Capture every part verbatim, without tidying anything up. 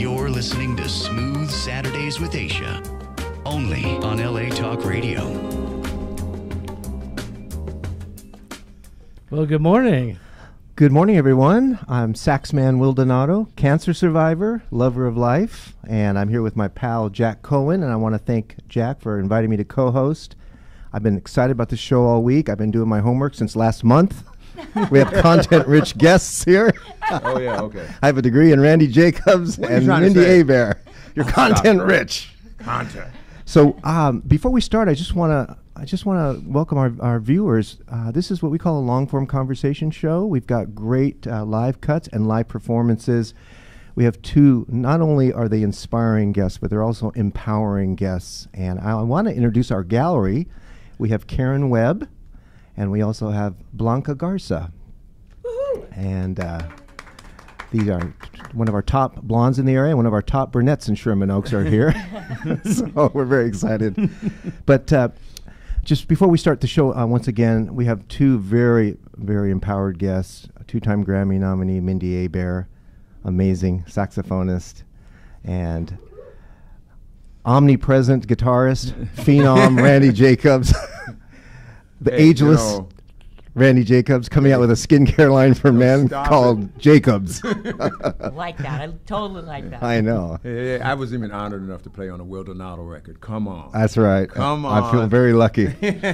You're listening to Smooth Saturdays with Asia, only on L A Talk Radio. Well, good morning. Good morning, everyone. I'm Saxman Will Donato, cancer survivor, lover of life, and I'm here with my pal Jack Cohen, and I want to thank Jack for inviting me to co-host. I've been excited about the show all week. I've been doing my homework since last month. We have content-rich guests here. Oh, yeah, okay. I have a degree in Randy Jacobs and Mindi Abair. You're Oh, content-rich. Content. So um, before we start, I just want to I just want to welcome our, our viewers. Uh, this is what we call a long-form conversation show. We've got great uh, live cuts and live performances. We have two, not only are they inspiring guests, but they're also empowering guests. And I, I want to introduce our gallery. We have Karen Webb, and we also have Blanca Garza. Woo-hoo. And uh, these are one of our top blondes in the area, one of our top brunettes in Sherman Oaks are here. So we're very excited. But uh, just before we start the show, uh, once again, we have two very, very empowered guests, a two-time Grammy nominee, Mindi Abair, amazing saxophonist, and omnipresent guitarist, phenom, Randy Jacobs, the Hey, ageless you know, Randy Jacobs, coming out with a skincare line for men stop called it. Jacobs. I like that. I totally like that. I know. Hey, hey, I was even honored enough to play on a Will Donato record. Come on. That's right. Come I feel on. very lucky.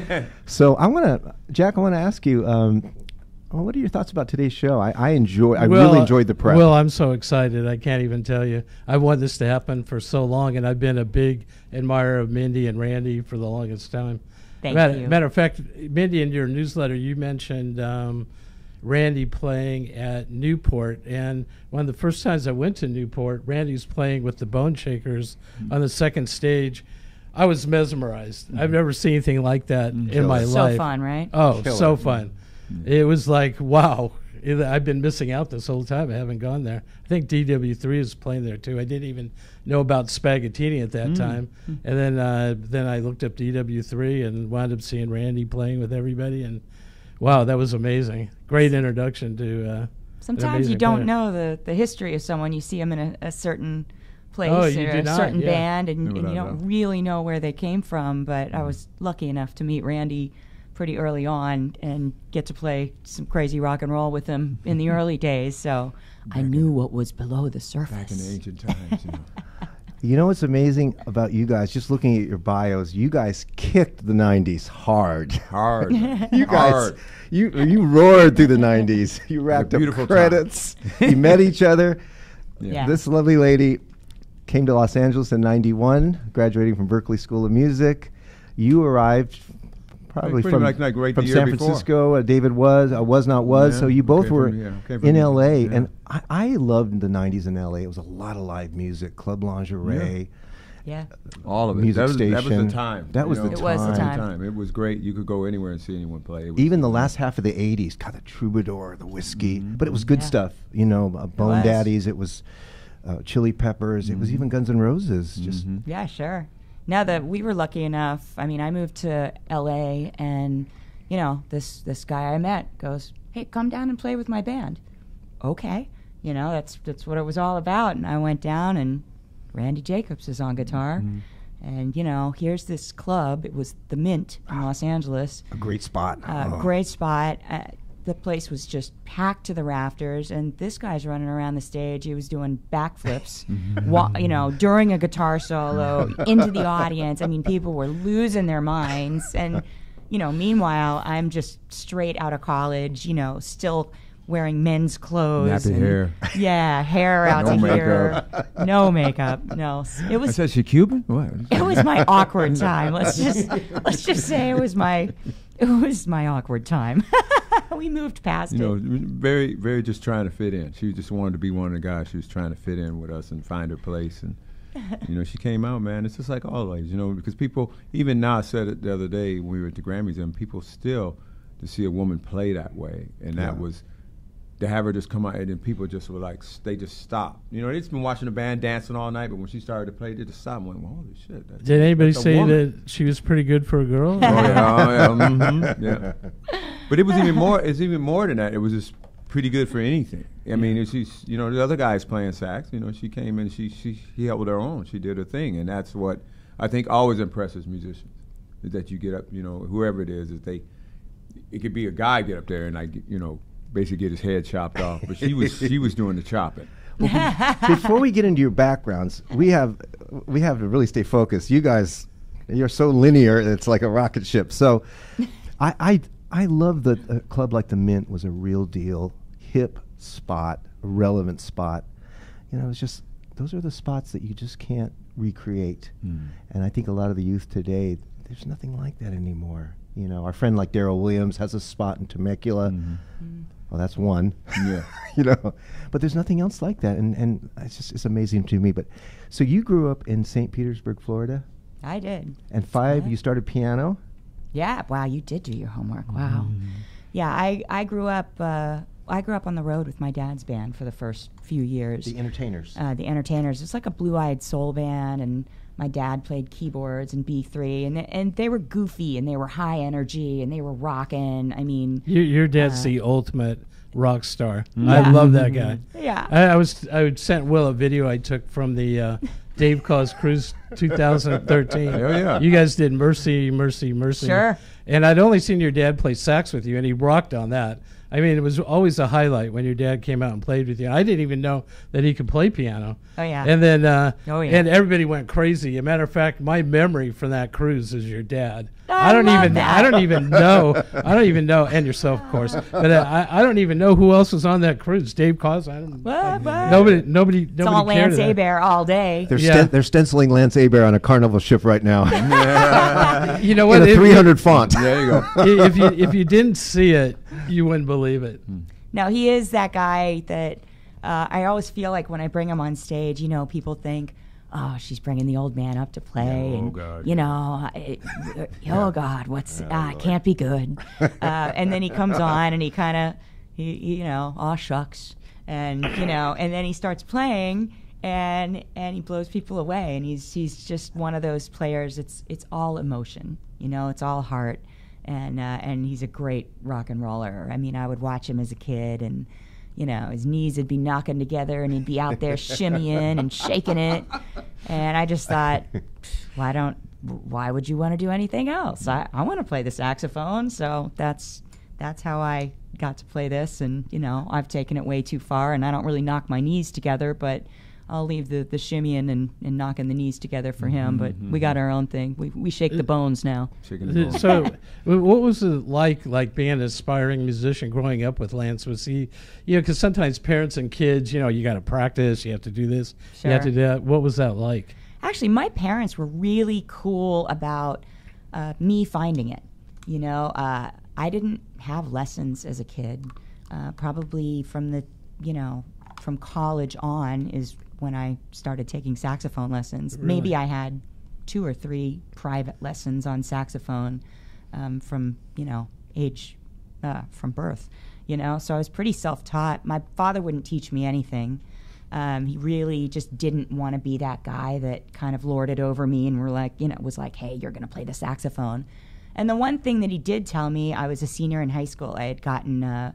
So I want to, Jack, I want to ask you, um, well, what are your thoughts about today's show? I, I enjoy. I Well, really enjoyed the prep. Well, I'm so excited. I can't even tell you. I've wanted this to happen for so long, and I've been a big admirer of Mindi and Randy for the longest time. Thank matter, you. Matter of fact, Mindi, in your newsletter, you mentioned um, Randy playing at Newport, and one of the first times I went to Newport, Randy's playing with the Bone Shakers Mm-hmm. on the second stage. I was mesmerized. Mm-hmm. I've never seen anything like that Mm-hmm. in my so life. fun, right? Oh, Killer. so fun. It was like, wow. It, I've been missing out this whole time. I haven't gone there. I think D W three is playing there, too. I didn't even know about Spaghettini at that Mm. time. And then uh, then I looked up D W three and wound up seeing Randy playing with everybody. And, wow, that was amazing. Great introduction to uh, an Sometimes amazing you don't player. know the, the history of someone. You see them in a, a certain place Oh, or you do a not, certain yeah. band, and, No, and you no, don't no. really know where they came from. But I was lucky enough to meet Randy pretty early on and get to play some crazy rock and roll with him in the early days. So I knew what was below the surface. Back in the ancient times, you know. You know what's amazing about you guys? Just looking at your bios, you guys kicked the nineties hard. Hard. You guys, Hard. you you roared through the nineties. You racked up beautiful time. credits. You met each other. Yeah. This lovely lady came to Los Angeles in ninety-one, graduating from Berklee School of Music. You arrived probably Pretty from, much like right from the year San before. Francisco. Uh, David was, uh, was not was. Yeah, So you both came were from- yeah, came from- in L A. yeah. And I, I loved the nineties in L A. It was a lot of live music, Club Lingerie. Yeah. All of it. Music that was, That was station. the time. That you was know. the It was the time. time. It was great. You could go anywhere and see anyone play. It was, Even the last half of the eighties, God, the Troubadour, the whiskey, but it was good Yeah. stuff. You know, uh, Bone was. Daddies, it was uh, Chili Peppers, it was even Guns N' Roses. Just Mhm. Yeah, sure. Now that we were lucky enough, I mean, I moved to L A, and you know, this this guy I met goes, "Hey, come down and play with my band." Okay, you know, that's that's what it was all about. And I went down, and Randy Jacobs is on guitar, and you know, here's this club. It was the Mint in Los Angeles. a great spot. Uh, Oh. Great spot. Uh, the place was just packed to the rafters, and this guy's running around the stage. He was doing backflips, wa- you know, during a guitar solo into the audience. I mean, people were losing their minds, and you know, meanwhile, I'm just straight out of college, you know, still wearing men's clothes. Nappy and- hair. Yeah, hair out No to makeup. here. No makeup. No. It I was said, she Cuban? What? it was my awkward time. Let's just let's just say it was my it was my awkward time. We moved past You know, it. very, very just trying to fit in. She just wanted to be one of the guys. She was trying to fit in with us and find her place. And, you know, she came out, man. It's just like always, you know, because people, even now, I said it the other day when we were at the Grammys, and people still, to see a woman play that way, and that Yeah. was, to have her just come out, and then people just were like, s- they just stopped. You know, they'd just been watching the band dancing all night, but when she started to play, they just stopped and went, well, holy shit. That's, Did anybody that's a say woman. that she was pretty good for a girl? Oh, yeah, oh, yeah, mhm, yeah. But it was even more. It's even more than that. It was just pretty good for anything. I mean, she's, you know, the other guy's playing sax. You know, she came in, she she she held her own. She did her thing, and that's what I think always impresses musicians, is that you get up, you know, whoever it is, is they. It could be a guy get up there and like, you know, basically get his head chopped off, but she was she was doing the chopping. Well, before we get into your backgrounds, we have we have to really stay focused. You guys, you're so linear; it's like a rocket ship. So, I I, I love that a club like the Mint was a real deal, hip spot, a relevant spot. You know, it's just those are the spots that you just can't recreate. Mm. And I think a lot of the youth today, there's nothing like that anymore. You know, our friend like Daryl Williams has a spot in Temecula. Mm-hmm. Mm. Well, that's one. Yeah. You know, but there's nothing else like that, and and it's just it's amazing to me. But so you grew up in Saint Petersburg, Florida. I did. And five, yeah. you started piano. Yeah. Wow, you did do your homework. Wow. Mm. Yeah, I I grew up. Uh, I grew up on the road with my dad's band for the first few years. The Entertainers. Uh, the Entertainers. It's like a blue-eyed soul band, and my dad played keyboards and B three, and th- and they were goofy and they were high energy and they were rocking. I mean, your, your dad's uh, the ultimate rock star. Yeah. I love that guy. Yeah, I, I was I sent Will a video I took from the uh, Dave Cause Cruise two thousand thirteen. Oh yeah, you guys did Mercy, Mercy, Mercy. Sure. And I'd only seen your dad play sax with you, and he rocked on that. I mean, it was always a highlight when your dad came out and played with you. I didn't even know that he could play piano. Oh, yeah. And then, uh, oh, yeah. and everybody went crazy. As a matter of fact, my memory from that cruise is your dad. I, I don't love even, that. I don't even know, I don't even know, and yourself, of course. But uh, I, I don't even know who else was on that cruise. Dave Cause, I don't. What, what? Nobody, nobody, it's nobody all cared. Lance Abair all day. They're, yeah. sten- they're stenciling Lance Abair on a Carnival ship right now. You know what? In a If three hundred you, font. There you go. If you if you didn't see it, you wouldn't believe it. Hmm. No, he is that guy that uh, I always feel like when I bring him on stage, you know, people think, oh, she's bringing the old man up to play. Yeah, oh, and, God. You know, it, oh, God, what's, ah, it can't be good. uh, and then he comes on and he kind of, he, you know, aw, shucks. And, you know, and then he starts playing and and he blows people away. And he's he's just one of those players. It's, it's all emotion, you know, it's all heart. And uh, and he's a great rock and roller. I mean, I would watch him as a kid, and you know, his knees would be knocking together, and he'd be out there shimmying and shaking it. And I just thought, why don't? Why would you want to do anything else? I, I want to play the saxophone, so that's that's how I got to play this. And you know, I've taken it way too far, and I don't really knock my knees together, but I'll leave the, the shimmying and, and knocking the knees together for him, but mm-hmm. we got our own thing. We we shake the bones now. Shaking the bones. So, what was it like, like being an aspiring musician growing up with Lance? Was he, you know, because sometimes parents and kids, you know, you got to practice, you have to do this, sure. you have to do that. What was that like? Actually, my parents were really cool about uh, me finding it. You know, uh, I didn't have lessons as a kid. Uh, probably from the, you know, from college on is when I started taking saxophone lessons. Really? Maybe I had two or three private lessons on saxophone um, from, you know, age, uh, from birth, you know. So I was pretty self-taught. My father wouldn't teach me anything. Um, he really just didn't want to be that guy that kind of lorded over me and were like, you know, was like, hey, you're going to play the saxophone. And the one thing that he did tell me, I was a senior in high school. I had gotten uh,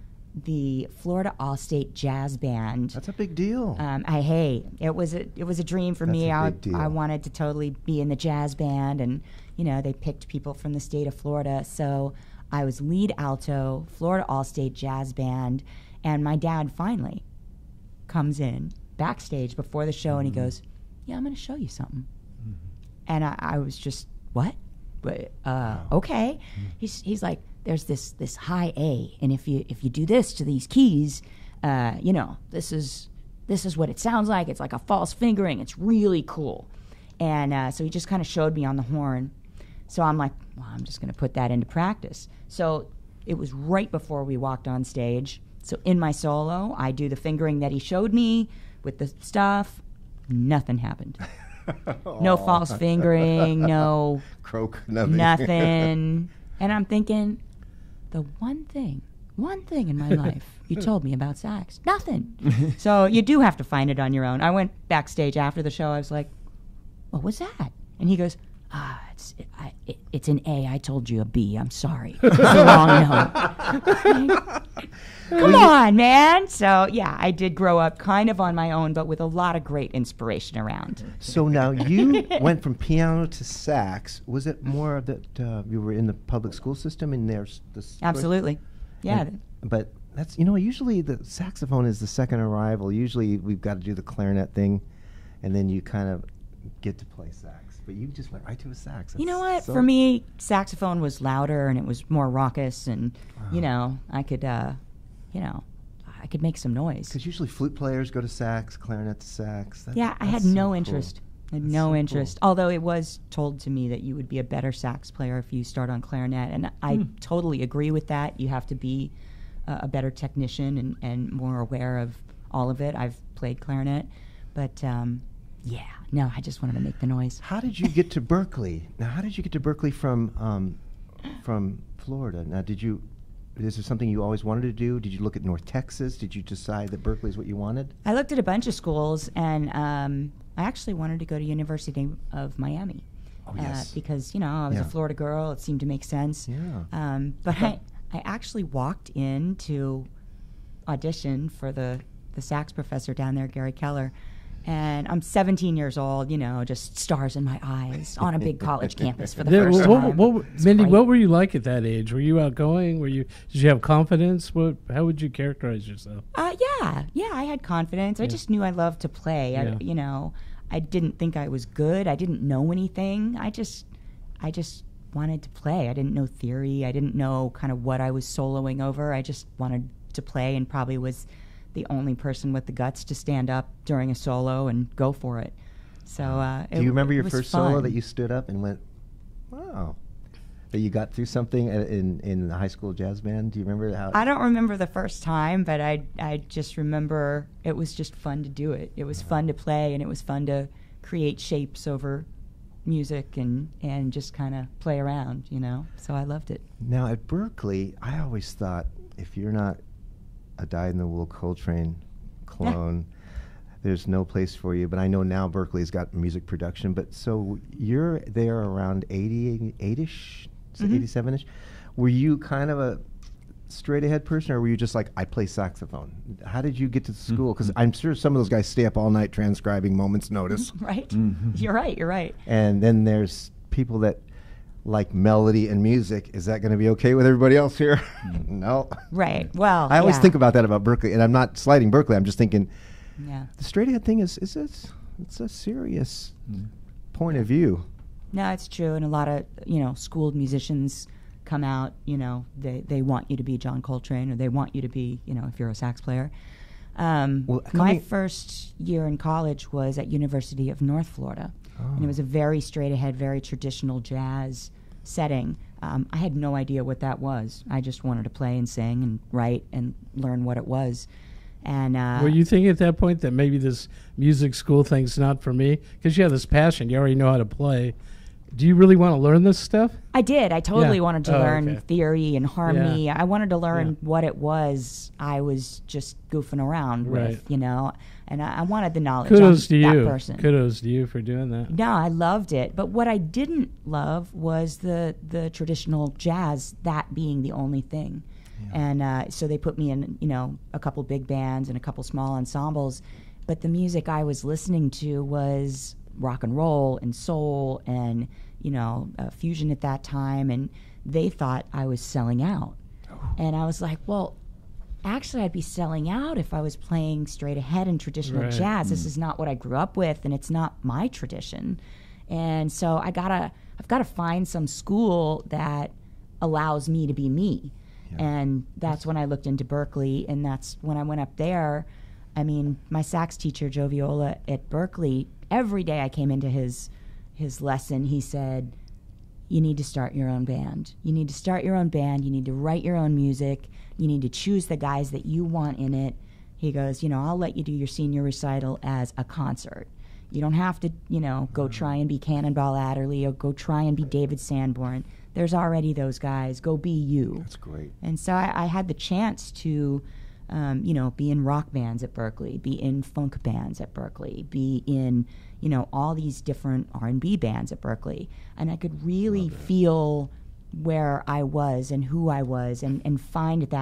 the Florida All-State Jazz Band. That's a big deal. Um, I hey, it was a it was a dream for That's me. a I big deal. I wanted to totally be in the jazz band, and you know they picked people from the state of Florida. So I was lead alto, Florida All-State Jazz Band, and my dad finally comes in backstage before the show, mm-hmm. and he goes, "Yeah, I'm going to show you something." Mm-hmm. And I, I was just, what? But uh, wow. okay. Mm-hmm. He's he's like, there's this this high A, and if you if you do this to these keys, uh, you know, this is this is what it sounds like. It's like a false fingering. It's really cool. And uh, so he just kind of showed me on the horn. So I'm like, well, I'm just going to put that into practice. So it was right before we walked on stage. So in my solo, I do the fingering that he showed me with the stuff. Nothing happened. No false fingering, no croak, nothing. nothing. And I'm thinking, the one thing, one thing in my life you told me about sax, nothing. So you do have to find it on your own. I went backstage after the show. I was like, what was that? And he goes, ah, it's it, I, it, it's an A. I told you a B. I'm sorry. It's a long note. Come on, man. So, yeah, I did grow up kind of on my own, but with a lot of great inspiration around. So now you went from piano to sax. Was it more of that uh, you were in the public school system and there's this? Absolutely. Yeah. And, but that's, you know, usually the saxophone is the second arrival. Usually we've got to do the clarinet thing, and then you kind of get to play sax. But you just went right to a sax. That's you know what? so For me, saxophone was louder and it was more raucous, and, Wow. you know, I could, uh, you know, I could make some noise. Because usually flute players go to sax, clarinet to sax. That, Yeah, I had that's so no cool. interest. I had That's no so interest. cool. Although it was told to me that you would be a better sax player if you start on clarinet, and I Hmm. totally agree with that. You have to be uh, a better technician and, and more aware of all of it. I've played clarinet, but um, yeah, no, I just wanted to make the noise. How did you get to Berkeley? Now, how did you get to Berkeley from um, from Florida? Now, did you? Is there something you always wanted to do? Did you look at North Texas? Did you decide that Berkeley is what you wanted? I looked at a bunch of schools, and um, I actually wanted to go to University of Miami. Oh, yes. Uh, because, you know, I was Yeah. a Florida girl. It seemed to make sense. Yeah. Um, but I, I actually walked in to audition for the, the sax professor down there, Gary Keller. And I'm seventeen years old, you know, just stars in my eyes on a big college campus for the Yeah, first what, time. what, what, It's Mindy, great. what were you like at that age? Were you outgoing? Were you? Did you have confidence? What? How would you characterize yourself? Uh, yeah, yeah, I had confidence. I Yeah. just knew I loved to play. Yeah. I, you know, I didn't think I was good. I didn't know anything. I just, I just wanted to play. I didn't know theory. I didn't know kind of what I was soloing over. I just wanted to play, and probably was the only person with the guts to stand up during a solo and go for it. So, uh, Do it- you remember it your was first solo fun. that you stood up and went, wow? That you got through something a- in in the high school jazz band? Do you remember how? I don't remember the first time, but I I just remember it was just fun to do it. It was fun to play, and it was fun to create shapes over music and and just kind of play around, you know. So I loved it. Now at Berkeley, I always thought if you're not a dyed-in-the-wool Coltrane clone, there's no place for you. But I know now Berkeley's got music production. But so you're there around eighty-eight-ish, Mhm. eighty-seven-ish. Were you kind of a straight-ahead person, or were you just like, I play saxophone? How did you get to school? Because I'm sure some of those guys stay up all night transcribing Moment's Notice. Right? Mhm. You're right. You're right. And then there's people that like melody and music. Is that going to be okay with everybody else here? No. Right. Well, I always yeah. think about that about Berkeley, and I'm not slighting Berkeley. I'm just thinking Yeah. the straight ahead thing is is it's, it's a serious Mm. point of view. No, it's true. And a lot of, you know, schooled musicians come out, you know, they, they want you to be John Coltrane, or they want you to be, you know, if you're a sax player. Um, Well, my coming- first year in college was at University of North Florida. And it was a very straight ahead, very traditional jazz setting. Um, I had no idea what that was. I just wanted to play and sing and write and learn what it was. And uh, Were you thinking at that point that maybe this music school thing's not for me? Because you have this passion. You already know how to play. Do you really want to learn this stuff? I did. I totally Yeah. wanted to Oh, learn okay. theory and harmony. I wanted to learn Yeah. what it was I was just goofing around Right. with, you know. And I, I wanted the knowledge Kudos on to that you. person. Kudos to you for doing that. No, I loved it. But what I didn't love was the the traditional jazz, that being the only thing. And uh, so they put me in, you know, a couple big bands and a couple small ensembles. But the music I was listening to was rock and roll and soul and, you know, uh, fusion at that time. And they thought I was selling out. And I was like, well, actually, I'd be selling out if I was playing straight ahead in traditional Right. jazz. This is not what I grew up with, and it's not my tradition. And so I gotta, I've got to find some school that allows me to be me. And that's when I looked into Berkeley, and that's when I went up there. I mean, my sax teacher, Joe Viola, at Berkeley, every day I came into his his lesson, he said, you need to start your own band. You need to start your own band. You need to write your own music. You need to choose the guys that you want in it. He goes, you know, I'll let you do your senior recital as a concert. You don't have to, you know, go try and be Cannonball Adderley or go try and be David Sanborn. There's already those guys. Go be you. That's great. And so I, I had the chance to, um, you know, be in rock bands at Berkeley, be in funk bands at Berkeley, be in, you know, all these different R and B bands at Berkeley. And I could really feel where I was and who I was and, and find that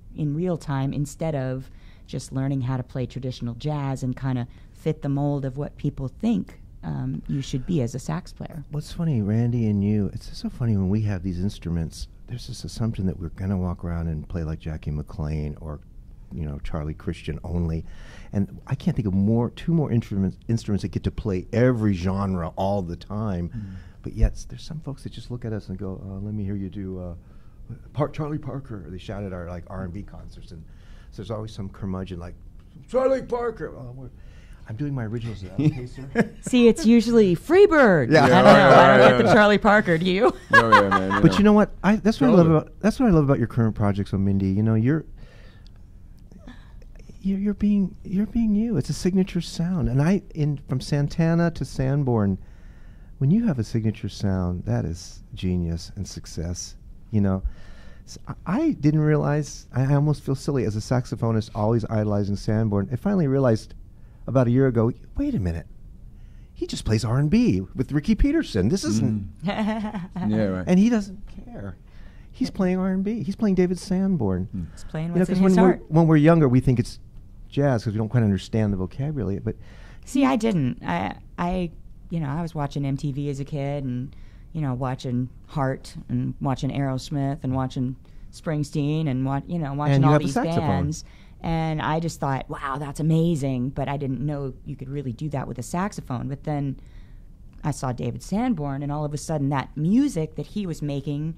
in real time instead of just learning how to play traditional jazz and kind of fit the mold of what people think um, you should be as a sax player. What's funny, Randy and you, it's just so funny when we have these instruments, there's this assumption that we're going to walk around and play like Jackie McLean or, you know, Charlie Christian only. And I can't think of more, two more instruments, instruments that get to play every genre all the time. Mm. But yet there's some folks that just look at us and go, uh, let me hear you do uh, Par- Charlie Parker. Or they shout at our like R and B concerts. And so there's always some curmudgeon like, Charlie Parker. Oh, we're, I'm doing my originals now. Okay, sir? See, it's usually Freebird. Yeah. I don't know. I don't get the Charlie Parker. Do you? Oh, yeah, man, you but know. you know what? I, that's what I love about that's what I love about your current projects, on Mindi. You know, you're, you're you're being you're being you. It's a signature sound, and I in from Santana to Sanborn, when you have a signature sound, that is genius and success. You know, so I, I didn't realize. I, I almost feel silly as a saxophonist, always idolizing Sanborn. I finally realized about a year ago. Wait a minute. He just plays R and B with Ricky Peterson. This isn't. Mm. Yeah, right. And he doesn't care. He's playing R and B. He's playing David Sanborn. Mm. He's playing You know, what's 'cause in when his we're, heart. when we're younger, we think it's jazz because we don't quite understand the vocabulary. But See, I didn't. I, I, you know, I was watching M T V as a kid, and you know, watching Heart, and watching Aerosmith, and watching Springsteen, and wa- you know, watching And you all have a these saxophone. bands. And I just thought, wow, that's amazing. But I didn't know you could really do that with a saxophone. But then I saw David Sanborn, and all of a sudden, that music that he was making,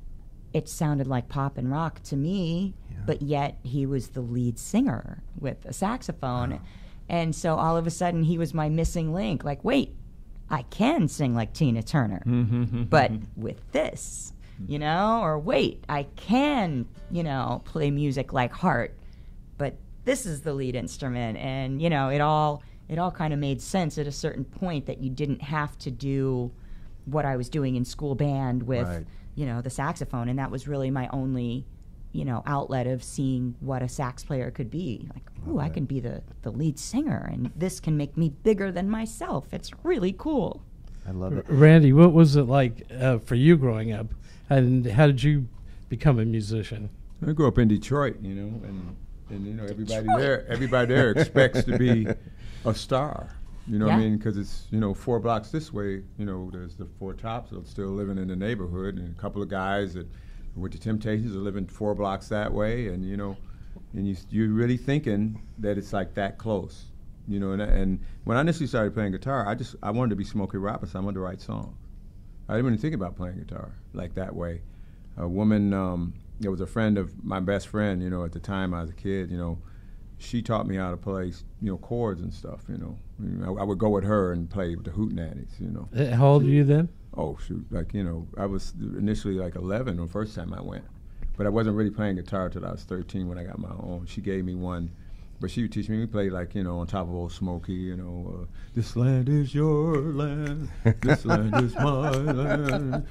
it sounded like pop and rock to me. Yeah. But yet he was the lead singer with a saxophone. Wow. And so all of a sudden he was my missing link. Like, wait, I can sing like Tina Turner, but with this, you know? Or wait, I can, you know, play music like Heart, but this is the lead instrument. And, you know, it all it all kind of made sense at a certain point that you didn't have to do what I was doing in school band with, Right. you know, the saxophone. And that was really my only, you know, outlet of seeing what a sax player could be. Like, ooh, I can be the, the lead singer, and this can make me bigger than myself. It's really cool. I love it. Randy, what was it like uh, for you growing up? And how did you become a musician? I grew up in Detroit, you know, and, and you know everybody there, everybody there expects to be a star. You know what I Yeah. mean? Because it's, you know, four blocks this way, you know, there's the Four Tops that are still living in the neighborhood, and a couple of guys that with the Temptations are living four blocks that way, and you know, and you you're really thinking that it's like that close, you know. And, and when I initially started playing guitar, I just I wanted to be Smokey Robinson. I wanted to write songs. I didn't even think about playing guitar like that way. A woman, um, there was a friend of my best friend, you know, at the time I was a kid, you know. She taught me how to play, you know, chords and stuff, you know. You know, I would go with her and play with the Hootenannies, you know. Uh, How old were you then? Oh, shoot. Like, you know, I was initially like eleven the first time I went. But I wasn't really playing guitar till I was thirteen when I got my own. She gave me one. But she would teach me. We played like, you know, On Top of Old Smoky, you know, uh, this land is your land, this land is my land.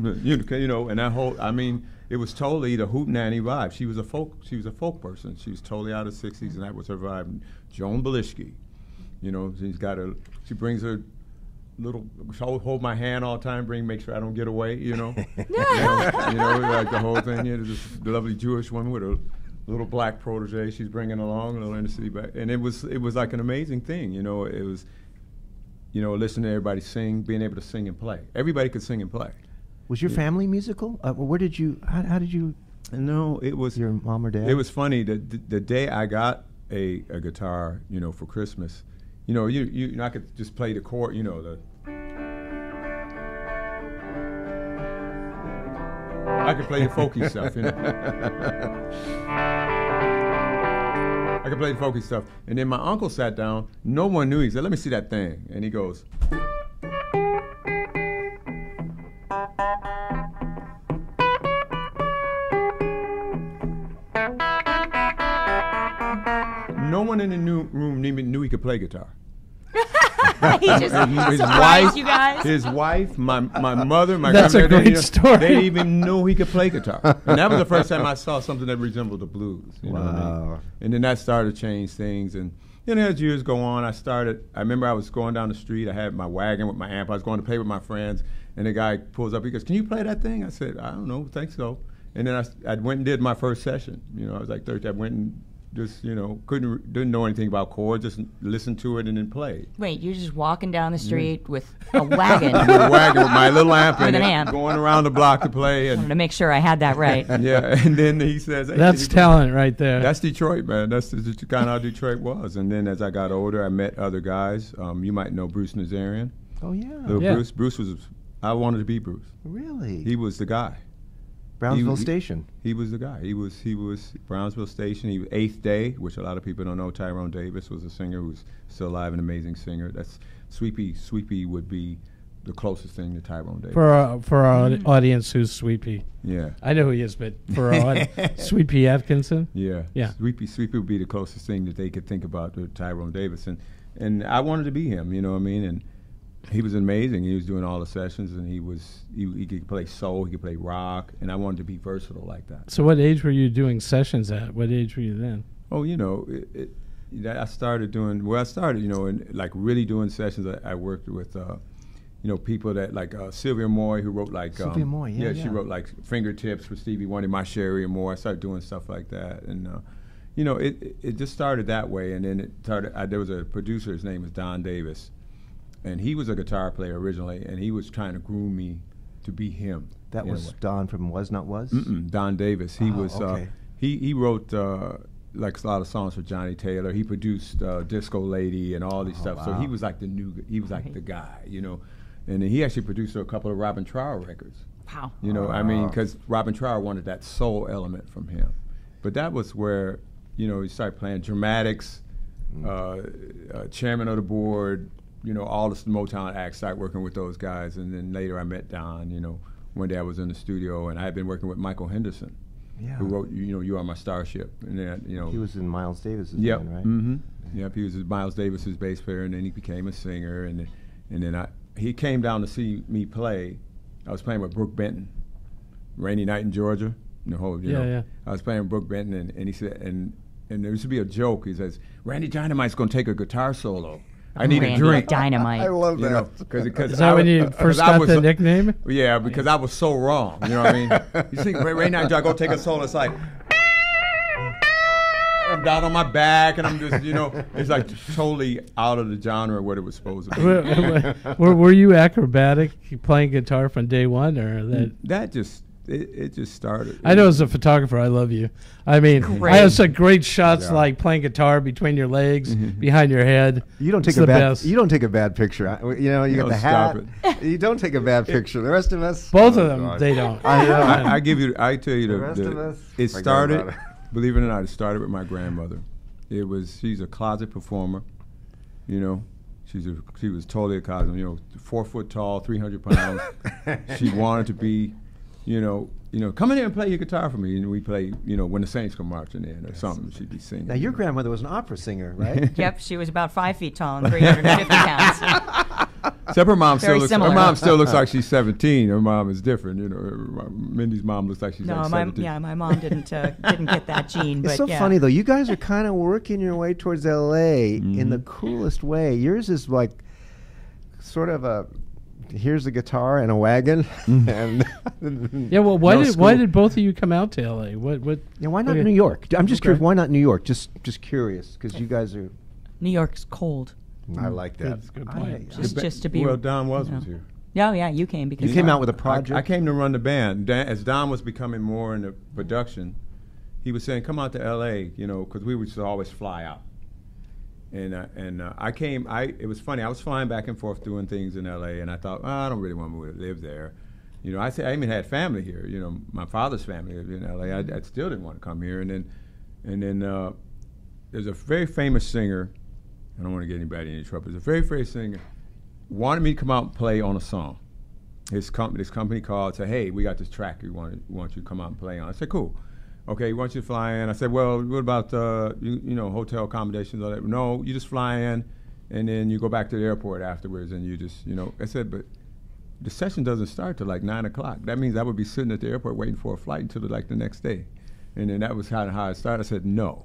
You know, and that whole, I mean, it was totally the Hootenanny vibe. She was a folk, she was a folk person. She was totally out of the sixties, and that was her vibe. Joan Belishki, you know, she's got a, she brings her little, hold, hold my hand all the time, bring, make sure I don't get away, you know. you, know you know, like the whole thing, you know, this lovely Jewish woman with a little black protege she's bringing along, a little inner city back. And it was, it was like an amazing thing, you know. It was, you know, listening to everybody sing, being able to sing and play. Everybody could sing and play. Was your Yeah. family musical? Uh, where did you, how, how did you, No, it was your mom or dad? It was funny that the, the day I got a, a guitar, you know, for Christmas, you know, you, you, you know, I could just play the chord, you know, the. I could play the folky stuff, you know. I could play the folky stuff, and then my uncle sat down. No one knew. He said, "Let me see that thing," and he goes. No one in the new room even knew he could play guitar. He just His surprised wife, you guys. his wife, my my mother, my That's a grandmother, great you know, story. They didn't even know he could play guitar, and that was the first time I saw something that resembled the blues. You know what I mean? Wow. And then that started to change things, and then as years go on, I started. I remember I was going down the street. I had my wagon with my amp. I was going to play with my friends, and the guy pulls up. He goes, "Can you play that thing?" I said, "I don't know. Think so." and then I, s- I went and did my first session. You know, I was like thirteen. I went and just, you know, couldn't re- didn't know anything about chords. Just listened to it and then played. Wait, you're just walking down the street with a wagon. With a wagon with my little amp With in an it, amp. going around the block to play. I wanted And to make sure I had that right. yeah, and then he says, hey, That's can you- talent right there. That's Detroit, man. That's the, the kind of how Detroit was. And then as I got older, I met other guys. Um, you might know Bruce Nazarian. Oh yeah. Little Yeah. Bruce. Bruce was. I wanted to be Bruce. Really? He was the guy. Brownsville he- Station. He was the guy. He was he was Brownsville Station. He was Eighth Day, which a lot of people don't know. Tyrone Davis was a singer who's still alive, an amazing singer. That's Sweepy. Sweepy would be the closest thing to Tyrone Davis. For our, for our audi- audience, who's Sweepy? yeah. I know who he is, but for our audience, Sweepy Atkinson. Yeah. Yeah. Sweepy Sweepy would be the closest thing that they could think about to Tyrone Davis. And and I wanted to be him, you know what I mean? And he was amazing. He was doing all the sessions, and he was he, he could play soul, he could play rock, and I wanted to be versatile like that. So, what age were you doing sessions at? What age were you then? Oh, you know, it, it, that I started doing. Well, I started, you know, in, like really doing sessions. I, I worked with, uh, you know, people that like uh, Sylvia Moy, who wrote like Sylvia um, Moy, yeah, she yeah. wrote like Fingertips for Stevie Wonder, My Sherry and more. I started doing stuff like that, and uh, you know, it, it it just started that way, and then it started. I, there was a producer. His name was Don Davis. And he was a guitar player originally, and he was trying to groom me to be him. That in a was way. Don from Was Not Was? Mm-mm, Don Davis. He Oh, was. okay. Uh, he he wrote uh, like a lot of songs for Johnny Taylor. He produced uh, Disco Lady and all these Oh, stuff. So wow. he was like the new. g- He was like the guy, you know. And then he actually produced a couple of Robin Trower records. Wow. You know, I mean, Oh. because Robin Trower wanted that soul element from him. But that was where, you know, he started playing dramatics, Mm. uh, uh, chairman of the board, you know, all the Motown acts, started working with those guys. And then later I met Don, you know, one day I was in the studio, and I had been working with Michael Henderson, Yeah. who wrote, you know, You Are My Starship. And then, you know. He was in Miles Davis's Yep. band, right? Mm-hmm. Yep. He was Miles Davis's bass player, and then he became a singer, and then, and then I he came down to see me play. I was playing with Brooke Benton, Rainy Night in Georgia. The whole, you Yeah, know, yeah. I was playing with Brooke Benton, and, and he said, and and there used to be a joke. He says, Randy Dynamite's going to take a guitar solo. I need Randy a drink. Dynamite. I love You that. know, because because Is that when you first got the nickname? Yeah, because I was so wrong. You know what I mean? You think Ray, Ray Night, I go take a solo. It's like I'm down on my back, and I'm just, you know, it's like totally out of the genre of what it was supposed to be. were, were, were you acrobatic playing guitar from day one, or that? That just it, it just started. I know as a photographer, I love you. I mean, Great. I have some great shots Yeah. like playing guitar between your legs, Mm-hmm. behind your head. You don't take It's a the bad. best. You don't take a bad picture. I- You know, you No, got the stop hat. You don't take a bad picture. The rest of us. Both Oh, of them, God. they don't. I know. I, I give you. I tell you, the, The rest the- of us, it forget started. about it. Believe it or not, it started with my grandmother. It was she's a closet performer, you know. She's a she was totally a closet, you know, four foot tall, three hundred pounds. She wanted to be, you know, you know, come in here and play your guitar for me, and we play, you know, When the Saints Come Marching In or something. She'd be singing. Now your grandmother was an opera singer, right? Yep, she was about five feet tall and three hundred fifty pounds. Except her mom still Very looks. similar. Her mom still looks like she's seventeen. Her mom is different, you know. her- Mindy's mom looks like she's No, like my seventeen. yeah, my mom didn't uh, didn't get that gene. It's but so yeah. funny though. You guys are kind of working your way towards L A in the Mhm. coolest way. Yours is like sort of a here's a guitar and a wagon, and Yeah, well, why no did why school. did both of you come out to L A? What what? Yeah, why not okay. New York? I'm just Okay. curious. Why not New York? Just just curious because you guys are. New York's cold. I like that. That's a good point. I- Just Ba- just to be. well, Don was you know. was here. No, yeah, you came because You came Don- out with a I- project. I, came to run the band. Dan, as Don was becoming more into production, he was saying, "Come out to L A," you know, because we would just always fly out. And uh, and uh, I came. I it was funny. I was flying back and forth doing things in L A, and I thought, oh, I don't really want to live there. You know, I said I even had family here. You know, my father's family lived in L A. I, I still didn't want to come here. And then, and then uh, there's a very famous singer. I don't want to get anybody in any trouble. There's a very famous singer wanted me to come out and play on a song. His company, his company called and said, "Hey, we got this track we want, we want you to come out and play on." I said, "Cool. Okay, we want you to fly in." I said, "Well, what about uh, you, you know hotel accommodations?" All that. "No, you just fly in, and then you go back to the airport afterwards, and you just you know." I said, "But the session doesn't start till like nine o'clock. That means I would be sitting at the airport waiting for a flight until the, like the next day." And then that was how how it started. I said, "No."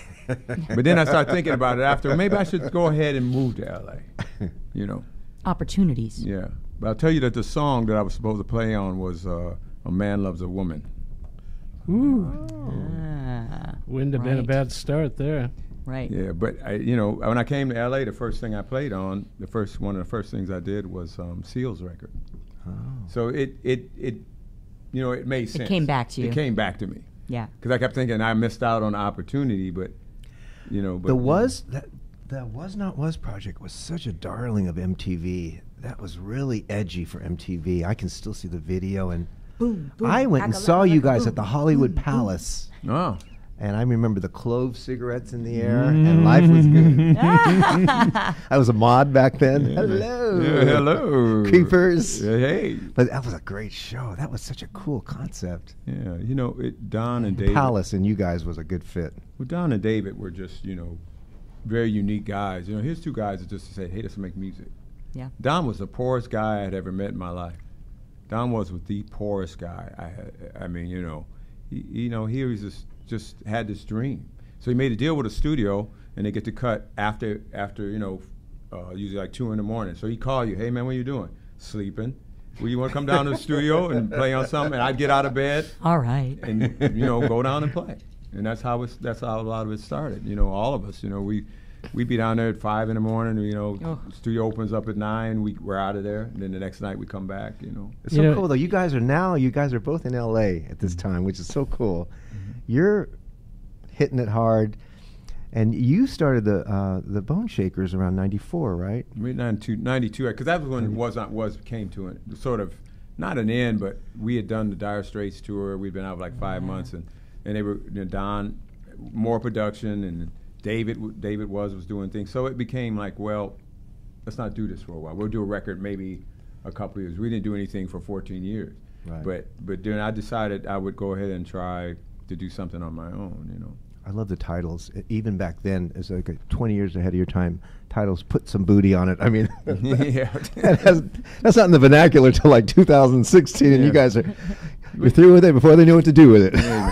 But then I started thinking about it after. Maybe I should go ahead and move to L A. You know. opportunities. Yeah, but I'll tell you that the song that I was supposed to play on was uh, "A Man Loves a Woman." Ooh. Ah, Wouldn't have been a right. bad start there. Right. Yeah, but I, you know, when I came to L A, the first thing I played on, the first one of the first things I did was um, Seal's record. Oh. So it, it, it, you know, it made sense. came back to you. It came back to me Yeah. because I kept thinking I missed out on the opportunity, but you know, but The was that the Was Not Was project was such a darling of M T V. That was really edgy for M T V. I can still see the video, and Boom, boom. I went and Acca-lacca, saw you guys boom, at the Hollywood boom, boom. Palace. Oh, And I remember the clove cigarettes in the air, and life was good. I was a mod back then. Hello. yeah, hello, Creepers. Yeah, hey, But that was a great show. That was such a cool concept. yeah, you know, it, Don and David. Palace and you guys was a good fit. Well, Don and David were just, you know, very unique guys. You know, here's two guys that just said, hey, let's make music. Yeah. Don was the poorest guy I had ever met in my life. Don was the poorest guy I had. I mean, you know, he, you know, he was just, just had this dream. So he made a deal with a studio, and they get to cut after, after you know, uh, usually like two in the morning. So he'd call you, hey, man, what you doing? Sleeping. Well, you want to come down to the studio and play on something? And I'd get out of bed All right. and, you know, go down and play. And that's how it's, that's how a lot of it started. You know, all of us, you know, we, we'd be down there at five in the morning, you know, Oh. the studio opens up at nine, we, we're out of there. And then the next night we come back, you know. It's You so know- cool though. You guys are now. You guys are both in L A at this time, which is so cool. You're hitting it hard, and you started the uh, the Bone Shakers around ninety-four, right? ninety-two, ninety-two, because that was when Was Not Was came to it, sort of, not an end, but we had done the Dire Straits tour. We'd been out for like five months, and, and they were, you know, Don, more production, and David w- David was was doing things. So it became like, well, let's not do this for a while. We'll do a record maybe a couple of years. We didn't do anything for fourteen years. Right. But but then I decided I would go ahead and try to do something on my own, you know. I love the titles. E- Even back then, as like a twenty years ahead of your time, titles put some booty on it. I mean, Yeah. that has, that's not in the vernacular till like two thousand sixteen, and you Yeah. guys are you're through with it before they knew what to do with it.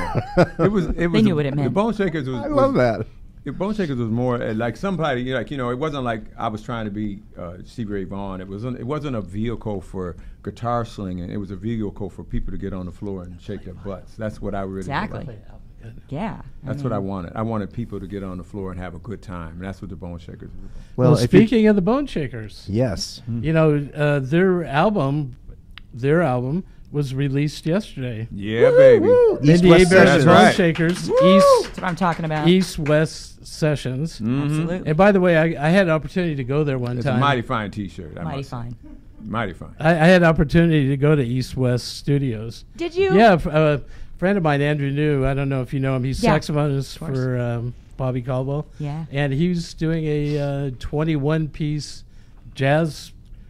It was. It was knew a- what it The meant. Bone Shakers was. I was- love that. The Bone Shakers was more uh, like somebody, you know, like, you know, it wasn't like I was trying to be uh, Stevie Ray Vaughan. It wasn't. It wasn't a vehicle for guitar slinging. It was a vehicle for people to get on the floor and shake their butts. That's what I really Exactly. liked. Yeah. That's what I wanted. I wanted people to get on the floor and have a good time. And that's what the Bone Shakers was. Well, Well, if you- speaking of the Bone Shakers, Yes. you know, uh, their album, their album was released yesterday. Yeah, baby. Mindy West Abair Sessions. and the Bone right. Shakers, That's East what I'm talking about. East West Sessions. Mhm. Absolutely. And by the way, I, I had an opportunity to go there one It's time. a mighty fine T-shirt. I Mighty must say. fine. Mighty fine. I, I had an opportunity to go to East West Studios. Did you? Yeah, f- a friend of mine, Andrew New. I don't know if you know him. He's Yeah, saxophonist course. for um, Bobby Caldwell. Yeah. And he's doing a uh, twenty-one piece jazz.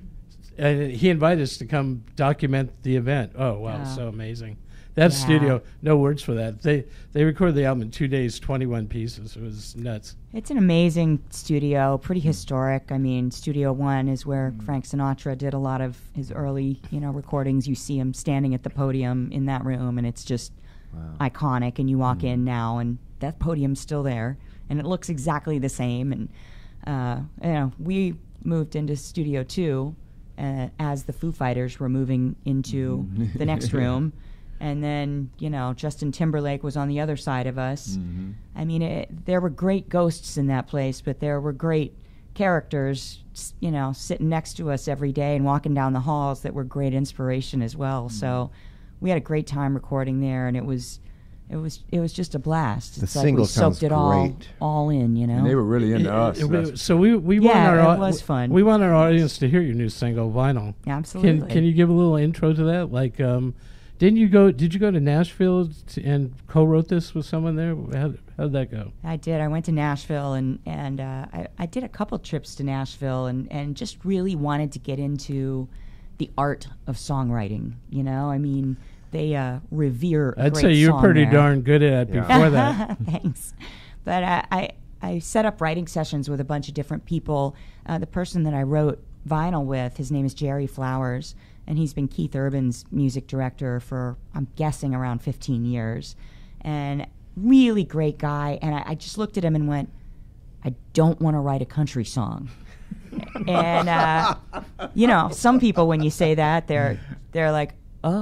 And he invited us to come document the event. Oh wow, Wow. so amazing! That Yeah. studio, no words for that. They they recorded the album in two days, twenty-one pieces. It was nuts. It's an amazing studio, pretty historic. I mean, Studio One is where Frank Sinatra did a lot of his early, you know, recordings. You see him standing at the podium in that room, and it's just Wow. iconic. And you walk in now, and that podium's still there, and it looks exactly the same. And uh, you know, we moved into Studio Two uh, as the Foo Fighters were moving into the next room. And then, you know, Justin Timberlake was on the other side of us. Mhm. I mean, it, there were great ghosts in that place, but there were great characters, s- you know, sitting next to us every day and walking down the halls that were great inspiration as well. So we had a great time recording there, and it was, it was, it was just a blast. The It's like single we soaked sounds it all, great. all in, you know. And they were really into us. It- it- That's- so we we want Yeah, our it au- was fun. We want our audience to hear your new single, Vinyl. Absolutely. Can can you give a little intro to that? Like, um, didn't you go? Did you go to Nashville t- and co-wrote this with someone there? How how did that go? I did. I went to Nashville, and and uh, I, I did a couple trips to Nashville, and, and just really wanted to get into the art of songwriting. You know, I mean, they uh, revere. A I'd great say you're song pretty there. darn good at it Yeah. before that. Thanks. But I, I I set up writing sessions with a bunch of different people. Uh, the person that I wrote Vinyl with, his name is Jerry Flowers, and he's been Keith Urban's music director for, I'm guessing, around fifteen years. And really great guy. And I, I just looked at him and went, I don't want to write a country song. and uh, you know, some people when you say that, they're they're like, oh.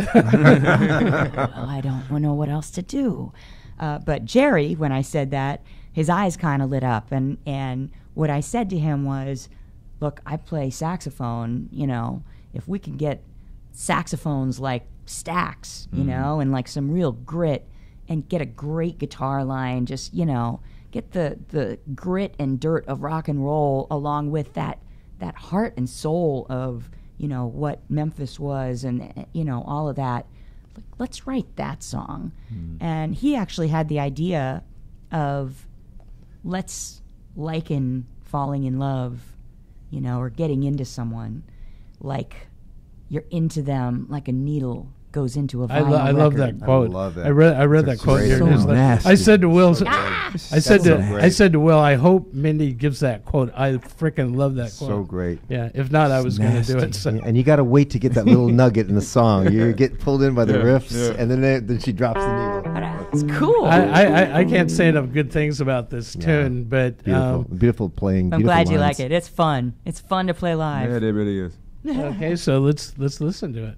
Well, I don't know what else to do. Uh, but Jerry, when I said that, his eyes kind of lit up. And, and what I said to him was, look, I play saxophone, you know, if we can get saxophones like Stax, you mm. know, and like some real grit and get a great guitar line, just, you know, get the, the grit and dirt of rock and roll along with that that heart and soul of, you know, what Memphis was and, you know, all of that. Like, let's write that song. Mm. And he actually had the idea of let's liken falling in love, you know, or getting into someone like you're into them like a needle goes into a vinyl I, lo- I love that quote. I love that. I read I read that quote here. so Like, I said to Will, Ah! I said so to great. I said to Will, I hope Mindy gives that quote. I freaking love that quote. So great. Yeah. If not, I was going to do it. So. And you got to wait to get that little nugget in the song. You get pulled in by the Yeah, riffs, yeah. and then they, then she drops the needle. It's cool. I, I, I- I can't say enough good things about this Yeah. tune, but Beautiful, um, beautiful playing. I'm beautiful glad you lines. like it. It's fun. It's fun to play live. Yeah, it really is. okay. So let's let's listen to it.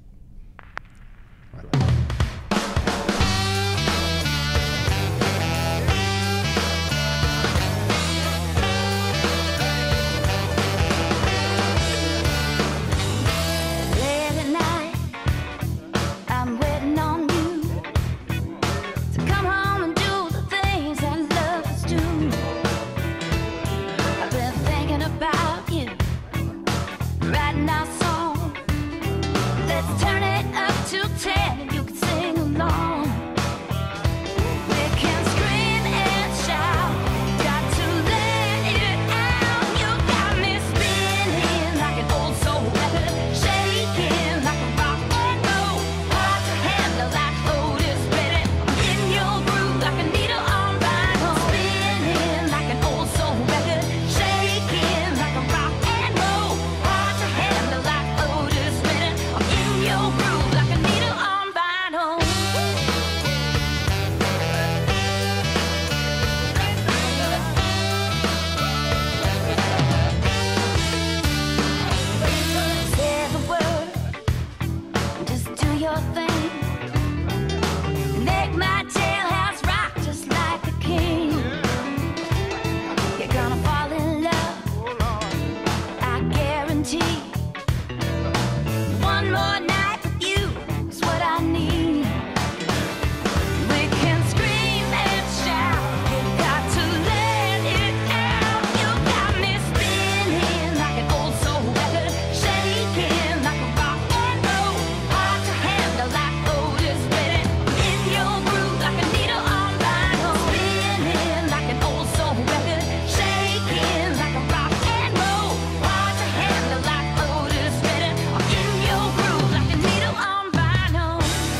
Late at night, I'm waiting on you to come home and do the things that lovers do. I've been thinking about you, writing our song. Let's turn it up to ten and you can sing along. We can scream and shout, got to let it out. You got me spinning like an old soul record, shaking like a rock and roll. Hard to handle like Otis spinning in your groove like a needle on vinyl. Spinning like an old soul record, shaking like a rock and roll. Hard to handle like Otis spinning in your groove like a needle on vinyl. Say the word, just do your thing. Make my jailhouse rock just like a king. You're gonna fall in love, I guarantee. One more night with you is what I need. We can scream and shout, you got to let it out. You got me spinning like an old soul record, shaking like a rock and roll. Hard to handle like Otis spinning in your groove like a needle on vinyl. Spinning like an old soul record, shaking like a rock and roll. Hard to handle like Otis spinning in your groove like a needle on vinyl.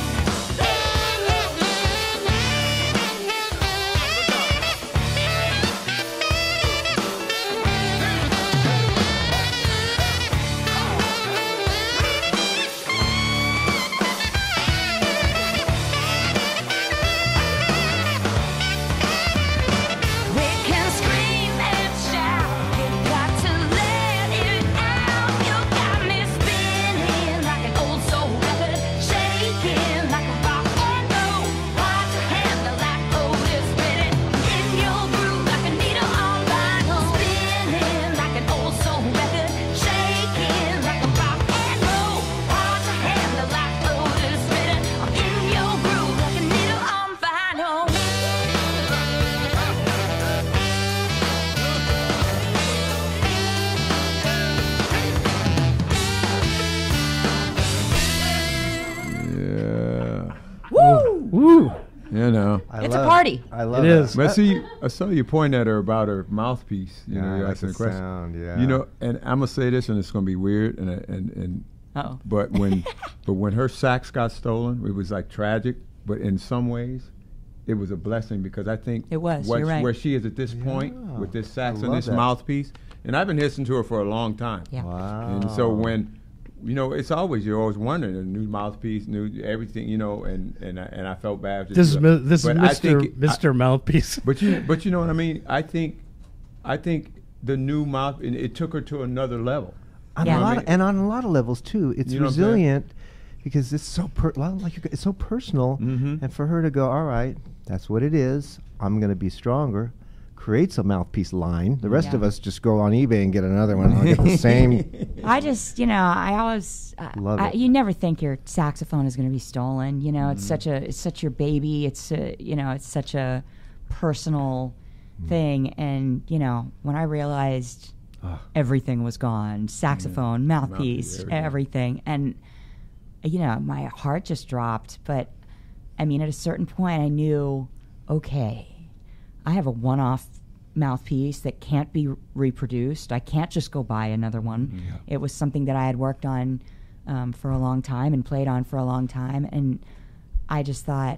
We can scream and shout, you got to let it out. You got me spinning like an old soul record, shaking like a rock and roll. Hard to handle like Otis spinning in your groove like a needle on vinyl. Spinning like an old soul record, shaking like a rock and roll. Hard to handle like Otis spinning in your groove like a needle on vinyl. Yeah. Woo! Woo! You know. I It's a love- party. I love It is. But see, I saw you point at her about her mouthpiece. You Yeah, know, I you like asking the a question. sound, yeah. You know, and I'm gonna say this, and it's gonna be weird, and and and. Uh-oh. But when, but when her sax got stolen, it was like tragic. But in some ways, it was a blessing because I think It was, what- you're right. where she is at this point Yeah. with this I sax and love this that. mouthpiece, and I've been listening to her for a long time. Yeah. Wow. And so when, you know, it's always you're always wondering a new mouthpiece, new everything, you know, and and I, and I felt bad. just This is because- mi- this is but I Mister think it- Mister I- Mouthpiece. But you but you know what I mean. I think, I think the new mouth and it took her to another level. On Yeah. a lot I of- mean- and on a lot of levels too. It's You know what I'm saying? resilient because it's so per well, like you, it's so personal, Mhm. and for her to go, all right, that's what it is. I'm going to be stronger. Creates a mouthpiece line. The rest Yeah. of us just go on eBay and get another one. I'll get the same. I just, you know, I always, uh, Love I, it. you never think your saxophone is going to be stolen. You know, Mm-hmm. it's such a, it's such your baby. It's, a, you know, it's such a personal Mm. thing. And you know, when I realized everything was gone, saxophone, mouthpiece, everything. everything, and you know, my heart just dropped. But I mean, at a certain point, I knew, okay, I have a one-off mouthpiece that can't be reproduced. I can't just go buy another one. It was something that I had worked on um, for a long time and played on for a long time. And I just thought,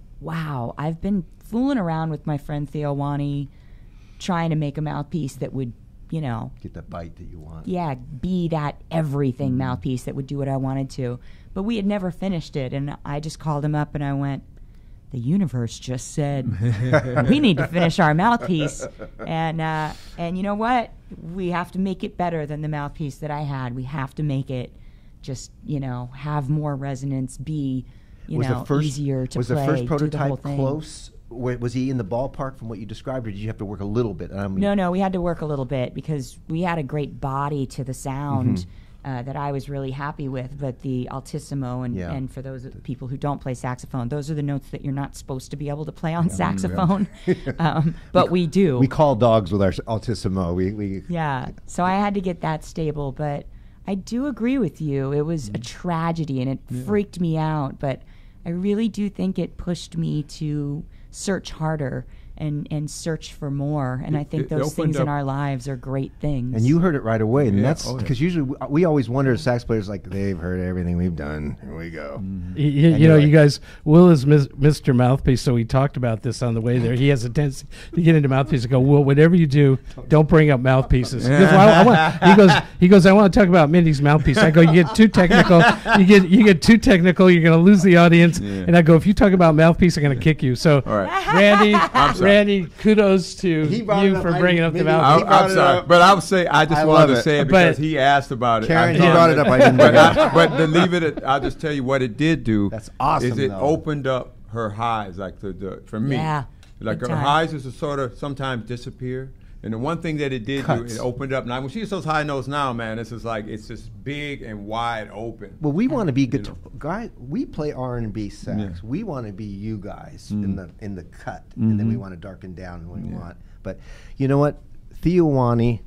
wow, I've been fooling around with my friend Theo Wani trying to make a mouthpiece that would, you know, Get the bite that you want. yeah, be that everything mouthpiece that would do what I wanted to. But we had never finished it. And I just called him up and I went, the universe just said, we need to finish our mouthpiece. And, uh, and you know what? We have to make it better than the mouthpiece that I had. We have to make it just, you know, have more resonance, be, you was know, the first, easier to was play. the first do the whole prototype thing. close? Wa- Was he in the ballpark from what you described, or did you have to work a little bit? I mean, No, no, we had to work a little bit because we had a great body to the sound Mm-hmm. uh, that I was really happy with. But the altissimo, and, Yeah. and for those people who don't play saxophone, those are the notes that you're not supposed to be able to play on saxophone. um, but we do. we call dogs with our s- altissimo. We, we Yeah. So I had to get that stable. But I do agree with you. It was Mm-hmm. a tragedy and it freaked me out. But I really do think it pushed me to search harder and, and search for more. And I It- think it those opened things in up- our lives are great things. and you heard it right away, and Yeah, that's oh, yeah. because usually we, we always wonder as sax players, like they've heard everything we've done. Here we go. Y- y- You, And know, you're you like- guys, Will is mis- Mister Mouthpiece, so we talked about this on the way there. He has a tendency to get into mouthpiece and go, Will, whatever you do, don't bring up mouthpieces. He goes, well, I want, he goes, he goes, I want to talk about Mindy's mouthpiece. I go, you get too technical. You get you get too technical. You're going to lose the audience. Yeah. And I go, if you talk about mouthpiece, I'm going to kick you. So, All right. Randy, sorry. Randy, kudos to He brought it you up. for I- bringing up the Mindy, mouthpiece. he I, brought I'm it sorry, up. but I would say I just I wanted love to it. say it But- because he asked about it. Karen, I he thought brought it that- up. I didn't but, bring it I, but to leave it, at, I'll just tell you what it did do. That's awesome, Is it though. opened up her highs, like the, the for me. Yeah, Like big her time. highs is to sort of sometimes disappear. And the one thing that it did Cuts. do, it opened up. Now when she gets those high notes now, man, it's just like it's just big and wide open. Well, we want to be good. know. Guy, we play R and B sax. Yeah. We want to be you guys Mm. in the in the cut, and then we Mhm. want to darken down when we Yeah. want. But you know what, Theo Wani,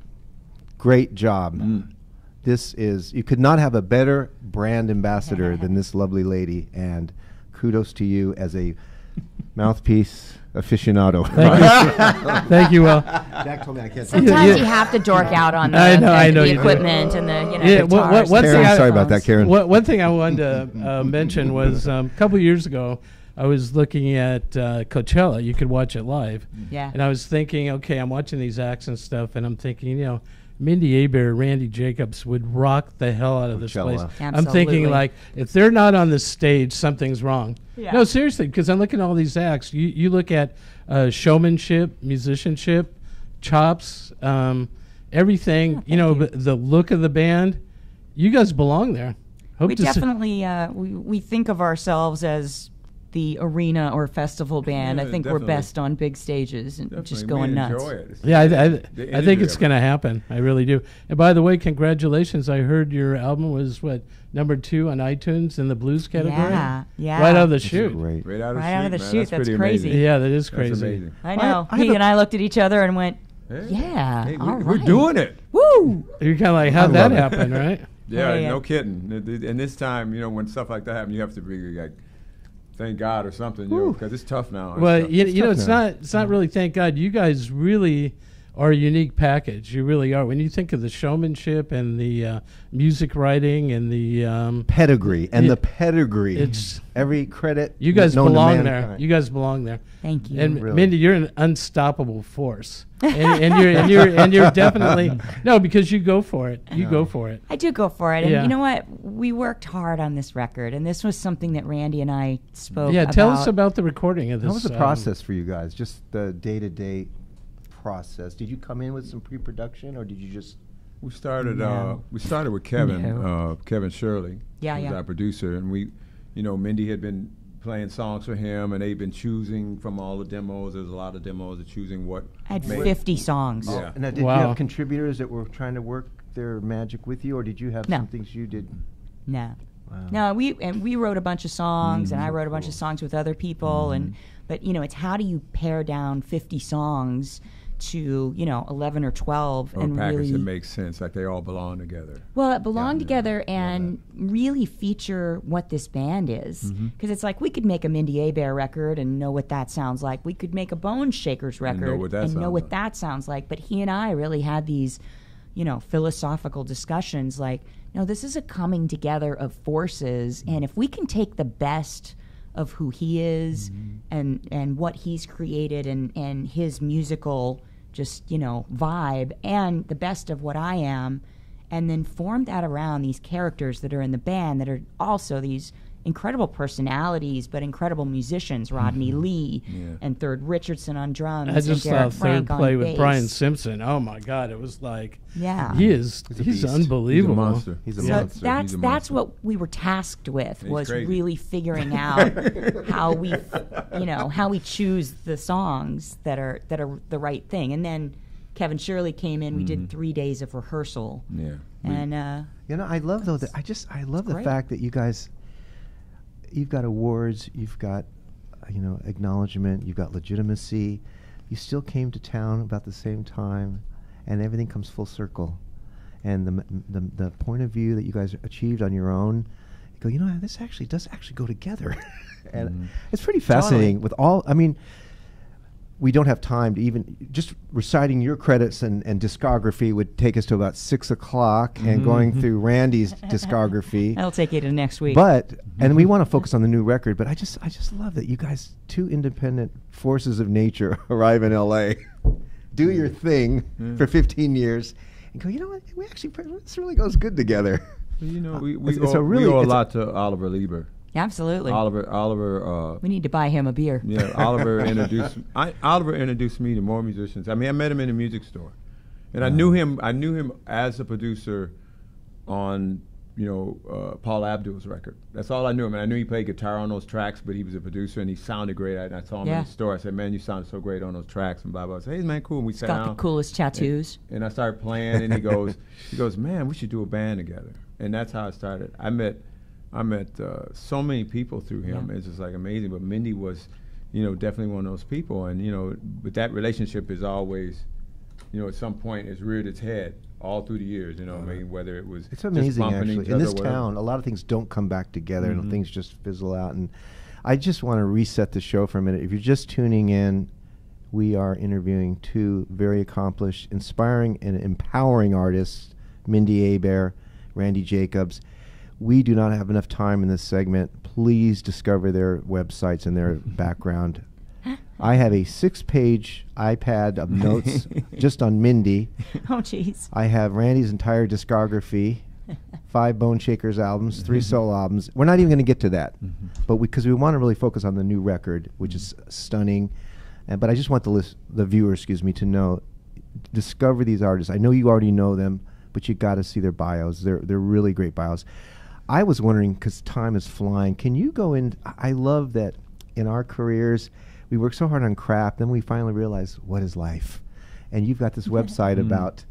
great job. Mm. This is you could not have a better brand ambassador than this lovely lady, and kudos to you as a mouthpiece aficionado. Thank you. Thank you, Will. Jack told me I can't. say Sometimes Yeah. you have to dork out on the, I know, the, I know the you do. equipment and the you know Yeah, guitars. what- what- one and thing Karen, I- sorry about that, saxophones. Karen. One, one thing I wanted to uh, mention was um, a couple years ago, I was looking at uh, Coachella. You could watch it live. Yeah. And I was thinking, okay, I'm watching these acts and stuff, and I'm thinking, you know, Mindi Abair, Randy Jacobs would rock the hell out of this Coachella. place. I'm Absolutely. thinking, like, if they're not on the stage, something's wrong. Yeah. No, seriously, because I'm looking at all these acts. You, you look at uh, showmanship, musicianship, chops, um, everything, you know, you. the, the look of the band. You guys belong there. Hope We to see- definitely uh, we we think of ourselves as the arena or festival band. Yeah, I think definitely. we're best on big stages and just Definitely. going We nuts. enjoy it. It's- Yeah, I, I, the I think energy it's of it. going to happen. I really do. And by the way, congratulations. I heard your album was, what, number two on iTunes in the blues category? Yeah, yeah. Right out of the This is chute. great. Right out of the Right chute, out of the man. chute, That's, that's pretty crazy. amazing. Yeah, that is That's crazy. amazing. I know. I he have a- and I looked at each other and went, Hey. "Yeah, Hey, we, all we're right. doing it. Woo!" You're kind of like, I how'd that love it. happen, right? Yeah, Yeah, yeah. no kidding. And th- And this time, you know, when stuff like that happens, you have to be like, thank God or something, you know, Whew. because it's tough now. It's Well, tough. you, It's you know, tough it's now. not it's not really, thank God. You guys really are a unique package. You really are. When you think of the showmanship and the uh, music writing and the um, Pedigree and Yeah. the pedigree. It's- every credit. you guys known to belong there. mankind. You guys belong there. Thank you. And Really. Mindy, you're an unstoppable force, and, and you're and you're and you're definitely no because you go for it. You go for it. I do go for it. And Yeah. you know what? We worked hard on this record, and this was something that Randy and I spoke Yeah, about. tell us about the recording of this. How was the um, process for you guys? Just the day-to-day process. Did you come in with some pre-production, or did you just We started. No. Uh, we started with Kevin. No. Uh, Kevin Shirley. Yeah, who's yeah. our producer, and we, you know, Mindy had been playing songs for him, and they've been choosing from all the demos. There's a lot of demos of choosing what. I had made- fifty songs. Yeah. Now, did Wow. you have contributors that were trying to work their magic with you, or did you have No. some things you did? No. Wow. No, we and we wrote a bunch of songs, and I Mhm. wrote a bunch of songs with other people, and but you know, it's how do you pare down fifty songs to you know eleven or twelve Or and package really that makes sense, like they all belong together. well it belong Yeah. together Yeah. and really feature what this band is, because Mhm. it's like we could make a Mindi Abair record and know what that sounds like. We could make a Bone Shakers And know record what that and know sounds what like. that sounds like. But he and I really had these, you know, philosophical discussions like, no, this is a coming together of forces, and if we can take the best of who he is Mm-hmm. and and what he's created and and his musical just, you know, vibe and the best of what I am, and then form that around these characters that are in the band that are also these incredible personalities but incredible musicians, Rodney Lee Yeah. and Third Richardson on drums. I just and Derek saw Frank Third on play with bass. Brian Simpson. Oh my God, it was like Yeah. he is He's a he's, beast. unbelievable. He's a monster. He's a So monster. that's He's a that's monster. what we were tasked with, He's was crazy. really figuring out how we, you know, how we choose the songs that are that are the right thing. And then Kevin Shirley came in. We Mm-hmm. did three days of rehearsal, Yeah. We- and uh, You know, I love though that I just I love the great. fact that you guys, you've got awards, you've got, uh, you know, acknowledgement, you've got legitimacy. You still came to town about the same time, and everything comes full circle. And the m- the the point of view that you guys achieved on your own, you go, you know, this actually does actually go together, and Mhm. it's pretty fascinating. With all, I mean. We don't have time to even just reciting your credits and, and discography would take us to about six o'clock, and going through Randy's discography. that'll take you to next week. But and we want to focus on the new record. But I just I just love that you guys, two independent forces of nature, arrive in L A, do your thing Yeah. for fifteen years, and go. You know what? We actually this really goes good together. Well, you know, we, we, It's- it's owe, a really- we owe a it's a- lot to Oliver Lieber. Absolutely, Oliver, Oliver, uh, we need to buy him a beer. yeah, Oliver introduced I, Oliver introduced me to more musicians. I mean, I met him in a music store, and I knew him. I knew him as a producer on, you know, uh, Paul Abdul's record. That's all I knew him. And I knew he played guitar on those tracks, but he was a producer and he sounded great. I, and I saw him Yeah. in the store. I said, "Man, you sound so great on those tracks." And blah blah. I said, "Hey, man, cool." And we He's sat got down. the coolest tattoos. And I started playing, and he goes, he goes, "Man, we should do a band together." And that's how it started. I met, I met uh, so many people through him. Yeah. It's just like amazing. But Mindy was, you know, definitely one of those people. And you know, but that relationship is always, you know, at some point it's reared its head all through the years. You know, I mean, whether it was It's just amazing, bumping actually. each In other this or whatever. town, a lot of things don't come back together, and Mhm. things just fizzle out. And I just want to reset the show for a minute. If you're just tuning in, we are interviewing two very accomplished, inspiring, and empowering artists, Mindi Abair, Randy Jacobs. We do not have enough time in this segment. Please discover their websites and their background. I have a six-page iPad of notes just on Mindy. Oh, jeez. I have Randy's entire discography, five Bone Shakers albums, three solo albums. We're not even going to get to that, but because we, we want to really focus on the new record, which is stunning. And but I just want the list, the viewer, excuse me, to know, discover these artists. I know you already know them, but you got to see their bios. They're they're really great bios. I was wondering, because time is flying, can you go in? I love that in our careers, we work so hard on craft, then we finally realize what is life. And you've got this website Mm. about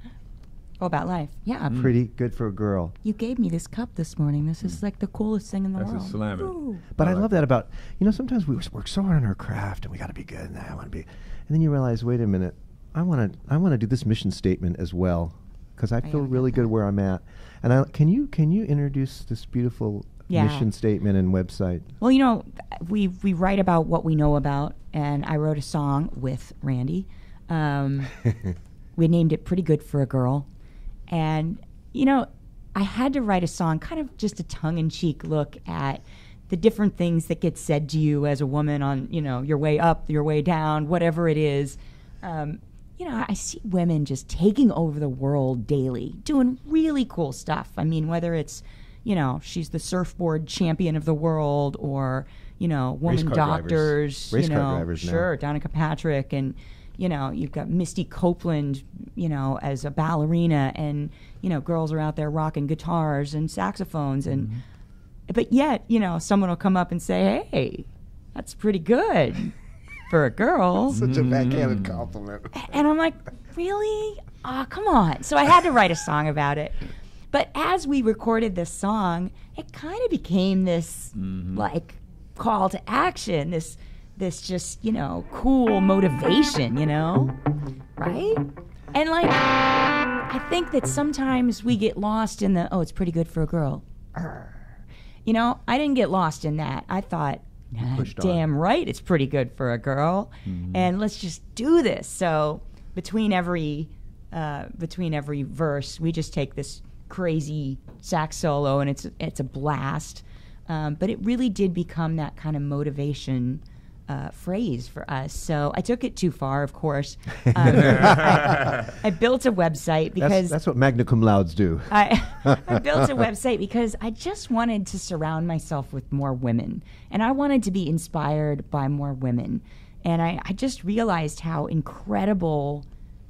Oh, about life. Yeah. pretty good for a girl. You gave me this cup this morning. This is like the coolest thing in the That's a world. slam it. Ooh. But I, I like love that about, you know, sometimes we work so hard on our craft and we got to be good and I want to be, and then you realize, wait a minute, I want to, I want to do this mission statement as well, because I I feel like really that. good where I'm at. And I, can you, can you introduce this beautiful Yeah. mission statement and website? Well, you know, th- we we write about what we know about, and I wrote a song with Randy. Um, we named it "Pretty Good for a Girl," and you know, I had to write a song, kind of just a tongue-in-cheek look at the different things that get said to you as a woman on, you know, your way up, your way down, whatever it is. Um, you know, I see women just taking over the world daily, doing really cool stuff. I mean, whether it's, you know, she's the surfboard champion of the world, or, you know, woman Race car drivers. doctors, Race you car know, drivers now. sure, Danica Patrick, and you know, you've got Misty Copeland, you know, as a ballerina, and, you know, girls are out there rocking guitars and saxophones. And, Mm-hmm. but yet, you know, someone will come up and say, hey, that's pretty good for a girl. Such a backhanded compliment. And I'm like, really? Oh, come on. So I had to write a song about it. But as we recorded this song, it kind of became this, like, call to action, this this just, you know, cool motivation, you know? Right? And, like, I think that sometimes we get lost in the, oh, it's pretty good for a girl. Arr. You know, I didn't get lost in that. I thought, ah, damn right it's pretty good for a girl. Mm-hmm. And let's just do this. So between every uh, between every verse, we just take this crazy sax solo, and it's it's a blast. Um, but it really did become that kind of motivation uh, phrase for us. So I took it too far, of course. Um, I, I built a website because That's, that's what magna cum laudes do. I, I built a website because I just wanted to surround myself with more women, and I wanted to be inspired by more women. And I, I just realized how incredible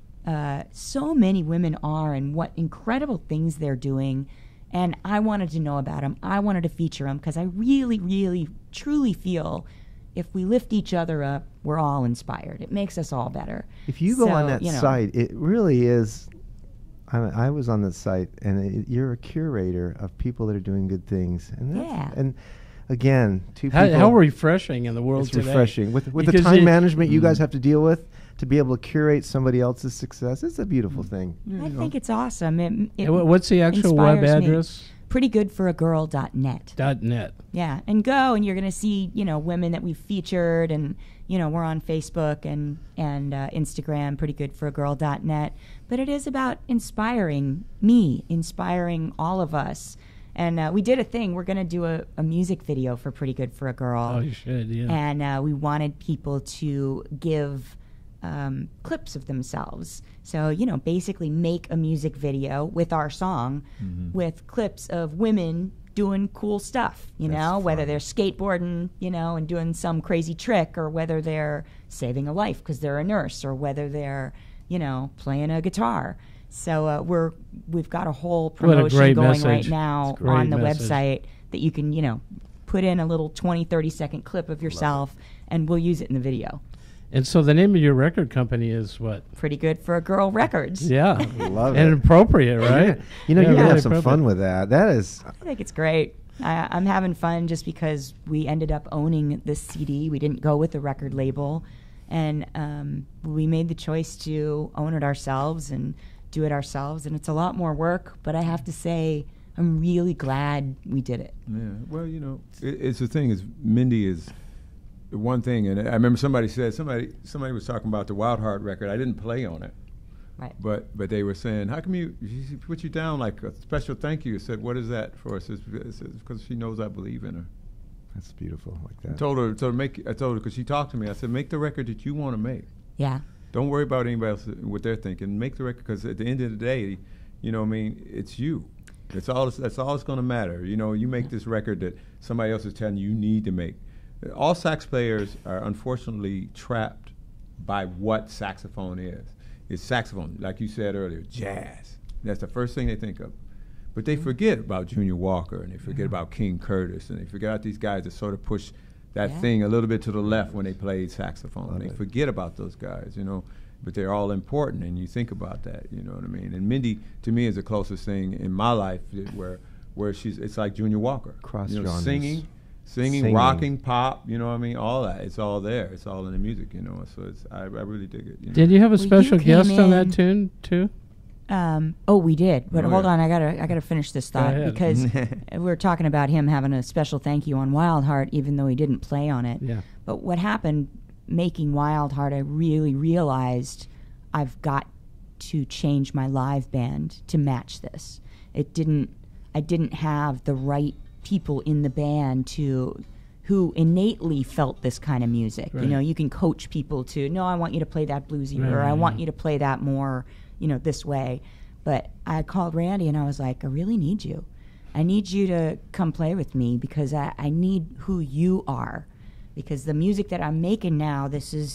uh, so many women are, and what incredible things they're doing. And I wanted to know about them. I wanted to feature them because I really, really, truly feel if we lift each other up, we're all inspired. It makes us all better. If you go So, on that you know, site, it really is. I, I was on the site, and it, you're a curator of people that are doing good things. And that's, Yeah. And again, two How, people. how refreshing in the world it's today. refreshing with with the Because time it- management you guys have to deal with to be able to curate somebody else's success. It's a beautiful thing. I think it's awesome. It, it Yeah, wha- what's the actual web inspires me. address? pretty good for a girl dot net. Dot net. Yeah, and go, and you're going to see, you know, women that we've featured, and, you know, we're on Facebook and, and uh, Instagram, pretty good for a girl dot net. But it is about inspiring me, inspiring all of us. And uh, we did a thing. We're going to do a, a music video for Pretty Good for a Girl. Oh, you should, yeah. And uh, we wanted people to give um, clips of themselves. So, you know, basically make a music video with our song with clips of women doing cool stuff, you That's know, whether fun. they're skateboarding, you know, and doing some crazy trick, or whether they're saving a life because they're a nurse, or whether they're, you know, playing a guitar. So uh, we're we've got a whole What a promotion great going message. right now It's a great on the message. website that you can, you know, put in a little twenty, thirty second clip of yourself, and we'll use it in the video. And so the name of your record company is what? Pretty Good for a Girl Records. Yeah. Love and it. appropriate, right? You know, Yeah, you're gonna really have some fun appropriate. with that. That is. I think it's great. I, I'm having fun just because we ended up owning this C D. We didn't go with the record label, and um, we made the choice to own it ourselves and do it ourselves. And it's a lot more work, but I have to say, I'm really glad we did it. Yeah, well, you know, it, it's the thing is, Mindy is the one thing, and I remember somebody said, somebody somebody was talking about the Wild Heart record. I didn't play on it, Right. but but they were saying, how come you, she put you down like a special thank you? I said, what is that for? I said, because she knows I believe in her. That's beautiful, like I that. told her, so make, I told her, because she talked to me, I said, make the record that you want to make. Yeah. Don't worry about anybody else, what they're thinking. Make the record, because at the end of the day, you know what I mean, it's you. That's all, that's all it's going to matter. You know, you make this record that somebody else is telling you you need to make. All sax players are unfortunately trapped by what saxophone is. It's saxophone, like you said earlier, jazz. That's the first thing they think of. But they forget about Junior Walker, and they forget about King Curtis, and they forget about these guys that sort of push that Yeah. thing a little bit to the left when they played saxophone. Love They it. forget about those guys, you know. But they're all important, and you think about that, you know what I mean. And Mindy, to me, is the closest thing in my life that- where where she's. It's like Junior Walker, Cross you know, genres. singing, singing, Singing. rocking, pop. You know what I mean. All that. It's all there. It's all in the music, you know. So it's. I, I really dig it. You know? Did you have a Well, you special came guest on in- that tune, too? Um, oh, we did, but Oh, hold yeah. on, I gotta, I gotta finish this Go thought ahead. because we were talking about him having a special thank you on Wild Heart, even though he didn't play on it. Yeah. But what happened making Wild Heart, I really realized I've got to change my live band to match this. It didn't, I didn't have the right people in the band to, who innately felt this kind of music. Right. You know, you can coach people to, no, I want you to play that bluesy, Right, or I right, want right. you to play that more, you know, this way. But I called Randy and I was like, I really need you. I need you to come play with me because I, I need who you are. Because the music that I'm making now, this is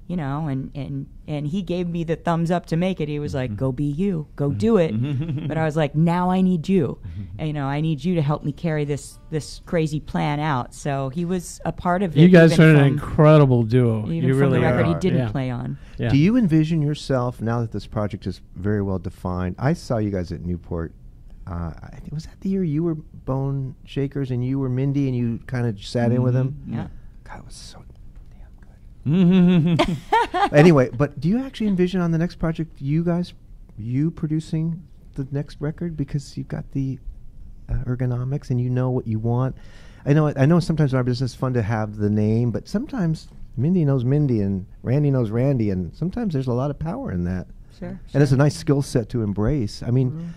you know, and, and, and he gave me the thumbs up to make it. He was like, go be you, go do it. But I was like, now I need you. And, you know, I need you to help me carry this this crazy plan out. So he was a part of it. You guys even are an from- incredible duo. Even You from really the record are. he didn't Yeah. play on. Yeah. Do you envision yourself, now that this project is very well defined? I saw you guys at Newport. Uh, I think, was that the year you were Bone Shakers and you were Mindy and you kind of sat in with them? Yeah. God, it was so damn good. Anyway, but do you actually envision on the next project you guys, you producing the next record, because you've got the uh, ergonomics and you know what you want? I know. I know. Sometimes in our business, it's fun to have the name, but sometimes Mindy knows Mindy and Randy knows Randy, and sometimes there's a lot of power in that. Sure. And it's a nice skill set to embrace. I mean,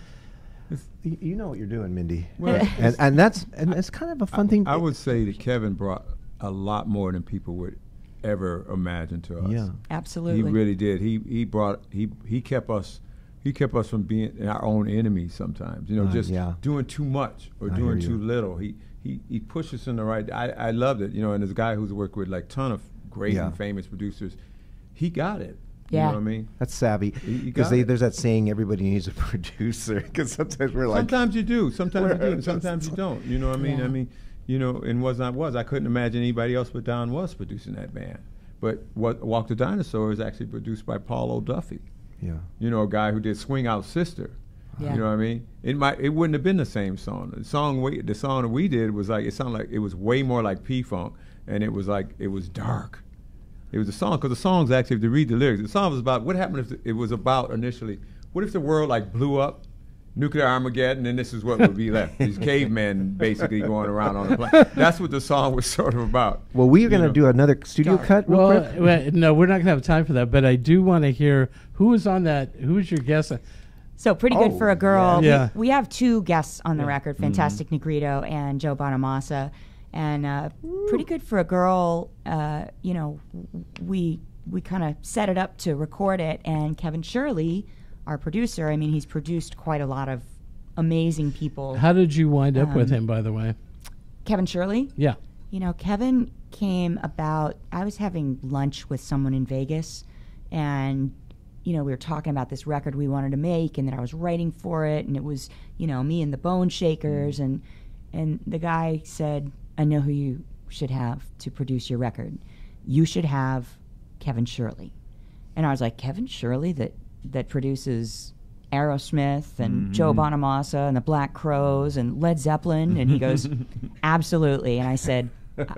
y- you know what you're doing, Mindy, Well, and and that's and it's kind of a fun thing. I would say that Kevin brought a lot more than people would ever imagine to us. Yeah. Absolutely. He really did. He he brought he he kept us he kept us from being our own enemies sometimes. You know, Uh, just yeah. doing too much or I doing hear too you. little. He he he pushed us in the right. I I loved it. You know, and as a guy who's worked with like ton of great Yeah. and famous producers, he got it. Yeah. You know what I mean? That's savvy, You- you because got it. there's that saying, everybody needs a producer. Because sometimes we're like, Sometimes you do. Sometimes you do. We're And sometimes you just- don't. You know what I mean? Yeah. I mean, you know, and was not was. I couldn't imagine anybody else but Don was producing that band. But what Walk the Dinosaur is actually produced by Paul O'Duffy. yeah, You know, a guy who did Swing Out Sister. Yeah. You know what I mean? It might it wouldn't have been the same song. The song we the song that we did was like, it sounded like it was way more like P Funk, and it was like it was dark. It was a song, because the song's actually, if you read the lyrics, the song was about what happened if the, it was about initially, what if the world like blew up, nuclear Armageddon, and this is what would be left. These cavemen basically going around on the planet. That's what the song was sort of about. Well, we are You going to know. do another studio Dark. cut real Well, quick. well, no, we're not going to have time for that. But I do want to hear who was on that. Who was your guest? So Pretty Good Oh, for a Girl. yeah. Yeah. We, we have two guests on the Yeah. record, Fantastic Negrito and Joe Bonamassa. And uh, Pretty Good for a Girl, uh, you know, w- we we kind of set it up to record it. And Kevin Shirley, our producer, I mean, he's produced quite a lot of amazing people. How did you wind up with Um, him, by the way? Kevin Shirley? Yeah. You know, Kevin came about, I was having lunch with someone in Vegas, and, you know, we were talking about this record we wanted to make, and that I was writing for it, and it was, you know, me and the Bone Shakers, and, and the guy said, I know who you should have to produce your record. You should have Kevin Shirley. And I was like, Kevin Shirley that, that produces Aerosmith and Joe Bonamassa and the Black Crowes and Led Zeppelin? And he goes, absolutely. And I said,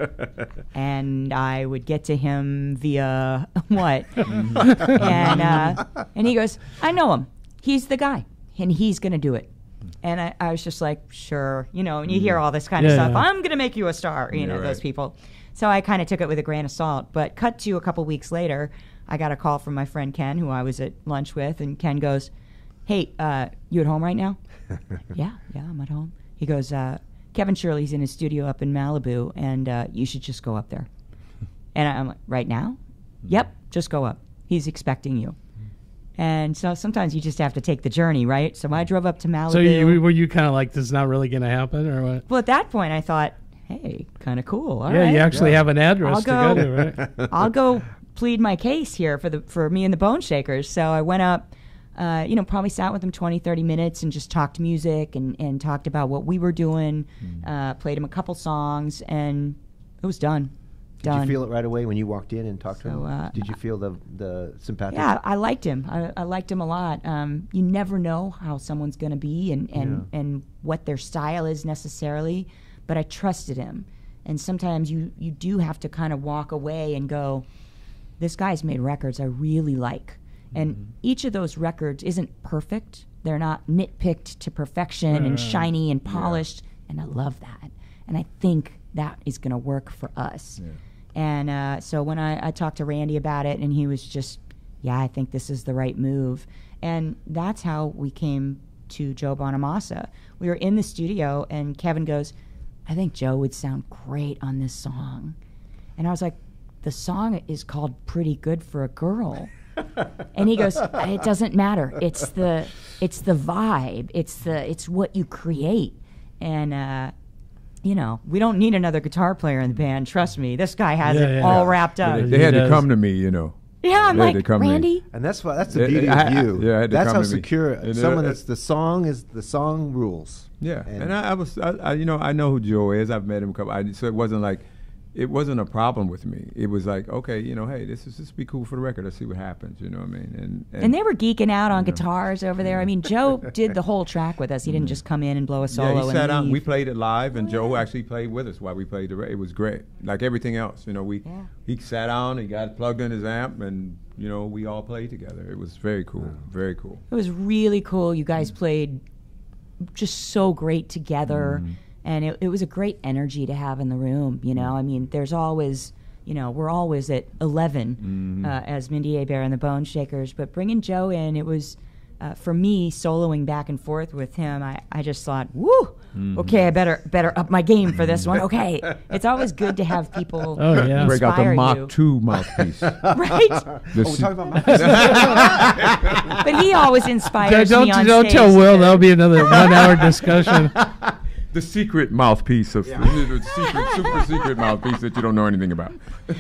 and I would get to him via what? and uh, and he goes, I know him. He's the guy, and he's going to do it. And I, I was just like, sure, you know, and you hear all this kind Yeah, of stuff. yeah. I'm going to make you a star, you Yeah, know, right. those people. So I kind of took it with a grain of salt. But cut to a couple weeks later, I got a call from my friend Ken, who I was at lunch with, and Ken goes, hey, uh, you at home right now? yeah, yeah, I'm at home. He goes, uh, Kevin Shirley's in his studio up in Malibu, and uh, you should just go up there. And I'm like, right now? Yep, just go up. He's expecting you. And so sometimes you just have to take the journey, right? So I drove up to Malibu. So you, were you kind of like, this is not really going to happen, or what? well, at that point, I thought, hey, kind of cool. All yeah, right. you actually have an address I'll to go go- to, right? I'll go plead my case here for the for me and the Bone Shakers. So I went up, uh, you know, probably sat with them twenty, thirty minutes and just talked music and, and talked about what we were doing, uh, played him a couple songs, and it was done. Did done. you feel it right away when you walked in and talked to So, him? uh, Did you feel the the sympathic? Yeah, I liked him. I, I liked him a lot. Um, you never know how someone's going to be and, and, Yeah. and what their style is necessarily, but I trusted him. And sometimes you, you do have to kind of walk away and go, this guy's made records I really like. And each of those records isn't perfect. They're not nitpicked to perfection and shiny and polished. And I love that. And I think that is going to work for us. And uh, so when I, I talked to Randy about it, and he was just, yeah, I think this is the right move. And that's how we came to Joe Bonamassa. We were in the studio, and Kevin goes, I think Joe would sound great on this song. And I was like, the song is called Pretty Good for a Girl. And he goes, it doesn't matter. It's the it's the vibe. It's the it's what you create. And uh, you know, we don't need another guitar player in the band. Trust me, this guy has Yeah, it yeah. all Yeah. wrapped up. They, Yeah, they he had does. to come to me, you know. Yeah, I'm Yeah, like, they come to me. Randy? And that's why that's the Yeah, beauty I- of I- you. yeah, I had to that's come how to me. secure And, uh, someone uh, that's the song is the song rules. Yeah, And- and, I, I was, I, I, you know, I know who Joe is. I've met him a couple. I, so it wasn't like, it wasn't a problem with me. It was like, okay, you know, hey, this is this be cool for the record. Let's see what happens. You know what I mean? And and, And they were geeking out on you know. guitars over there. I mean, Joe did the whole track with us. He didn't just come in and blow a solo yeah, he and sat down. leave. We played it live, and Oh, Joe yeah. actually played with us while we played the. Re- it was great, like everything else. You know, we Yeah. he sat down, he got plugged in his amp, and you know, we all played together. It was very cool, very cool. It was really cool. You guys played just so great together, Mm-hmm. and it, it was a great energy to have in the room. You know, I mean, there's always, you know, we're always at eleven Mm-hmm. uh, as Mindi Abair and the Bone Shakers, but bringing Joe in, it was. Uh, for me, soloing back and forth with him, I, I just thought, woo, Mm-hmm. okay, I better better up my game for this one. Okay, it's always good to have people Oh, yeah. Break out the inspire Mach you. two mouthpiece. Right? The Oh, we're se- talking about my But he always inspires Don't, me on don't stage. tell Will. That'll be another one-hour discussion. The secret mouthpiece of the secret, super secret mouthpiece that you don't know anything about.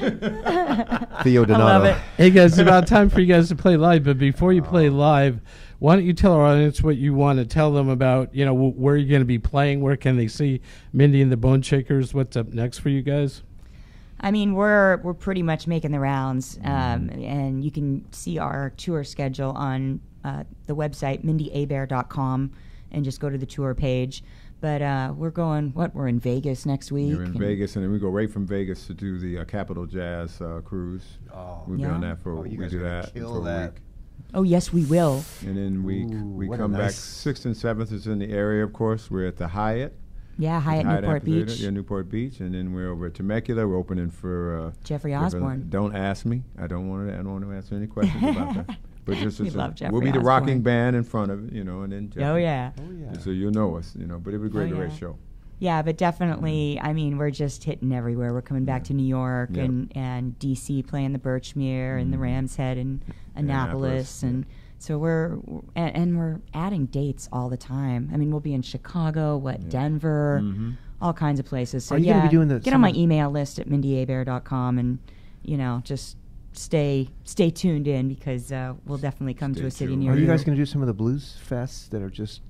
Theo Donato. I love it. Hey guys, it's about time for you guys to play live. But before you play live, why don't you tell our audience what you want to tell them about? You know, wh- where you're going to be playing. Where can they see Mindi and the Bone Shakers? What's up next for you guys? I mean, we're we're pretty much making the rounds, um, and you can see our tour schedule on uh, the website mindi abair dot com, and just go to the tour page. But uh, we're going. What we're in Vegas next week. We're in and- Vegas, and then we go right from Vegas to do the uh, Capitol Jazz uh, cruise. Oh. We'll be Yeah. on that for Oh, you we guys do are gonna that kill for a that. week, Oh yes, we will. and then we Ooh, we what a come back nice- sixth and seventh is in the area. Of course, we're at the Hyatt. Yeah, Hyatt Newport Amphitheater, Beach. Yeah, Newport Beach, and then we're over at Temecula. We're opening for uh, Jeffrey Jeffrey- Osborne. Don't ask me. I don't want to. I don't want to answer any questions about that. But just We as a- love Jeffrey we'll be the Osborne. rocking band in front of it, you know, and then Oh Jeffrey. yeah. Oh, yeah. So you'll know us, you know. But it was a great, Oh, great yeah. show. Yeah, but definitely, I mean, we're just hitting everywhere. We're coming back to New York Yep. and, and D C playing the Birchmere and the Ram's Head and Annapolis. Annapolis, And so we're, and, and we're adding dates all the time. I mean, we'll be in Chicago, what, Denver, Mhm. all kinds of places. So Are you yeah, gonna be doing the- get some on my of- email list at mindi abair dot com and, you know, just stay stay tuned in because uh, we'll definitely come Stay to a city tuned. near Are you you. guys going to do some of the blues fests that are just,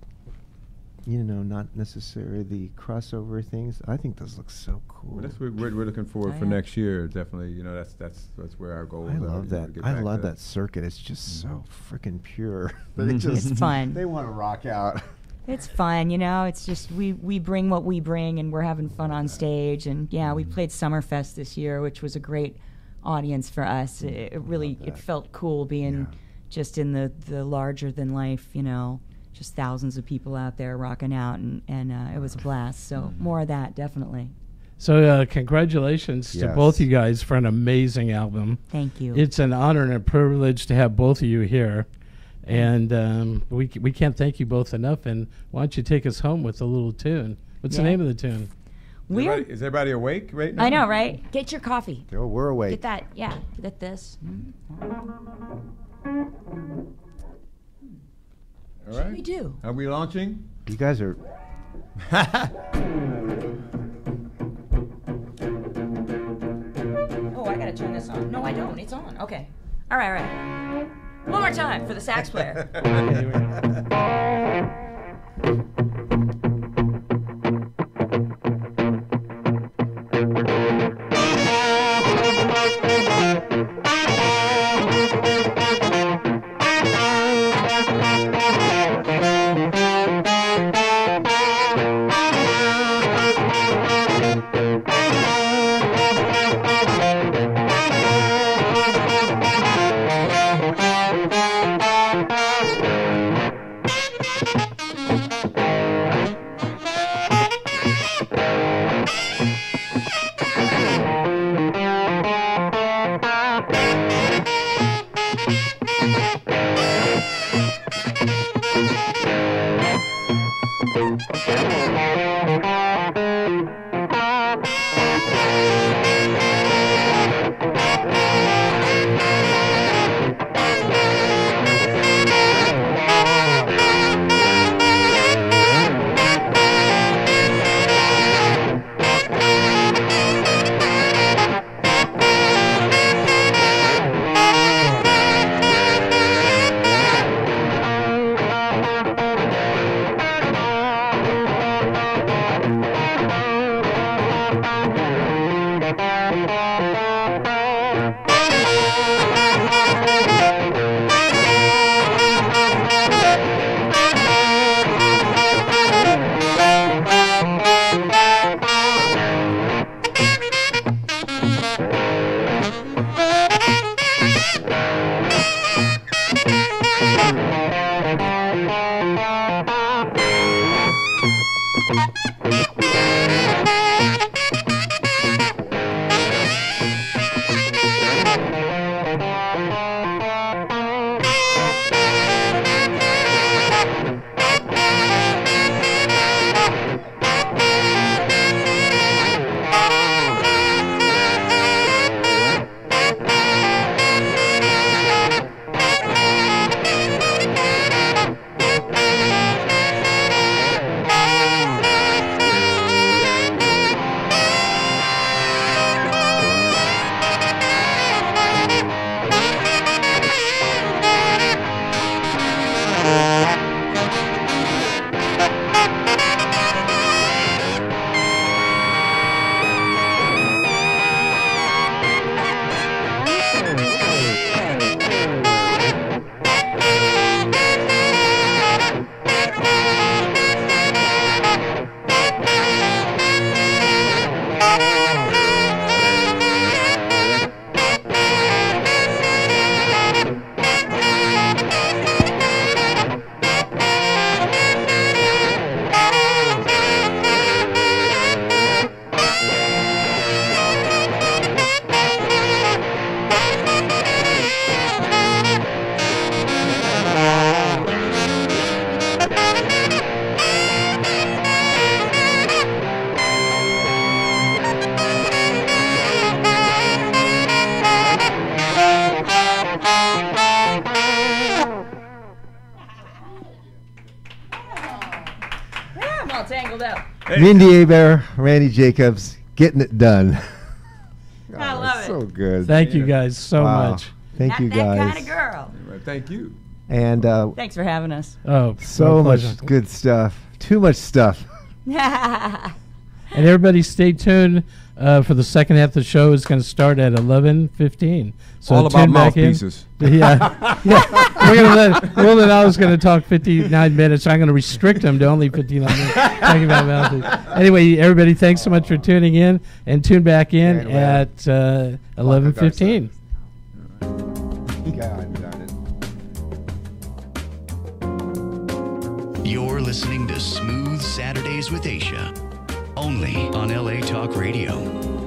you know, not necessarily the crossover things? I think those look so cool. Well, that's what we're, we're looking forward Oh, for yeah. next year. Definitely, you know, that's that's that's where our goal I is. love you know, that. to get I back love to that circuit. It's just so freaking pure. Mhm. They just It's fun. They want to rock out. It's fun, you know. It's just we we bring what we bring, and we're having fun on stage. And yeah, we played Summerfest this year, which was a great audience for us. It, it really it felt cool being Yeah. just in the the larger than life, you know, just thousands of people out there rocking out, and and uh, it was a blast. So more of that, definitely. So uh, congratulations to Yes. both you guys for an amazing album. Thank you. It's an honor and a privilege to have both of you here. And um, we c- we can't thank you both enough. And why don't you take us home with a little tune? What's the Yeah. name of the tune? We're Everybody, is everybody awake right now? I know, right? Get your coffee. Oh, we're awake. Get that, yeah. Get this. All What right. do we do? Are we launching? You guys are. Oh, I gotta turn this on. No, I don't. It's on. Okay. All right, all right. One more time for the sax player. Tangled up. Mindi Abair, Randy Jacobs, getting it done. I love it. So good. Thank you guys so Wow. much. Thank Not you that guys. kind of girl. Well, thank you. And uh, Thanks for having us. Oh, so my much pleasure. good stuff. Too much stuff. And everybody stay tuned uh, for the second half of the show. It's going to start at eleven fifteen. So All about tune back in. mouthpieces. Yeah. yeah. We're gonna let, Will and I was going to talk fifty-nine minutes. I'm going to restrict them to only fifty-nine minutes. Talking about mouthpieces. Anyway, everybody, thanks so much for tuning in. And tune back in And, uh, at uh, eleven fifteen. God darn it. You're listening to Smooth Saturdays with Aisha, only on L A Talk Radio.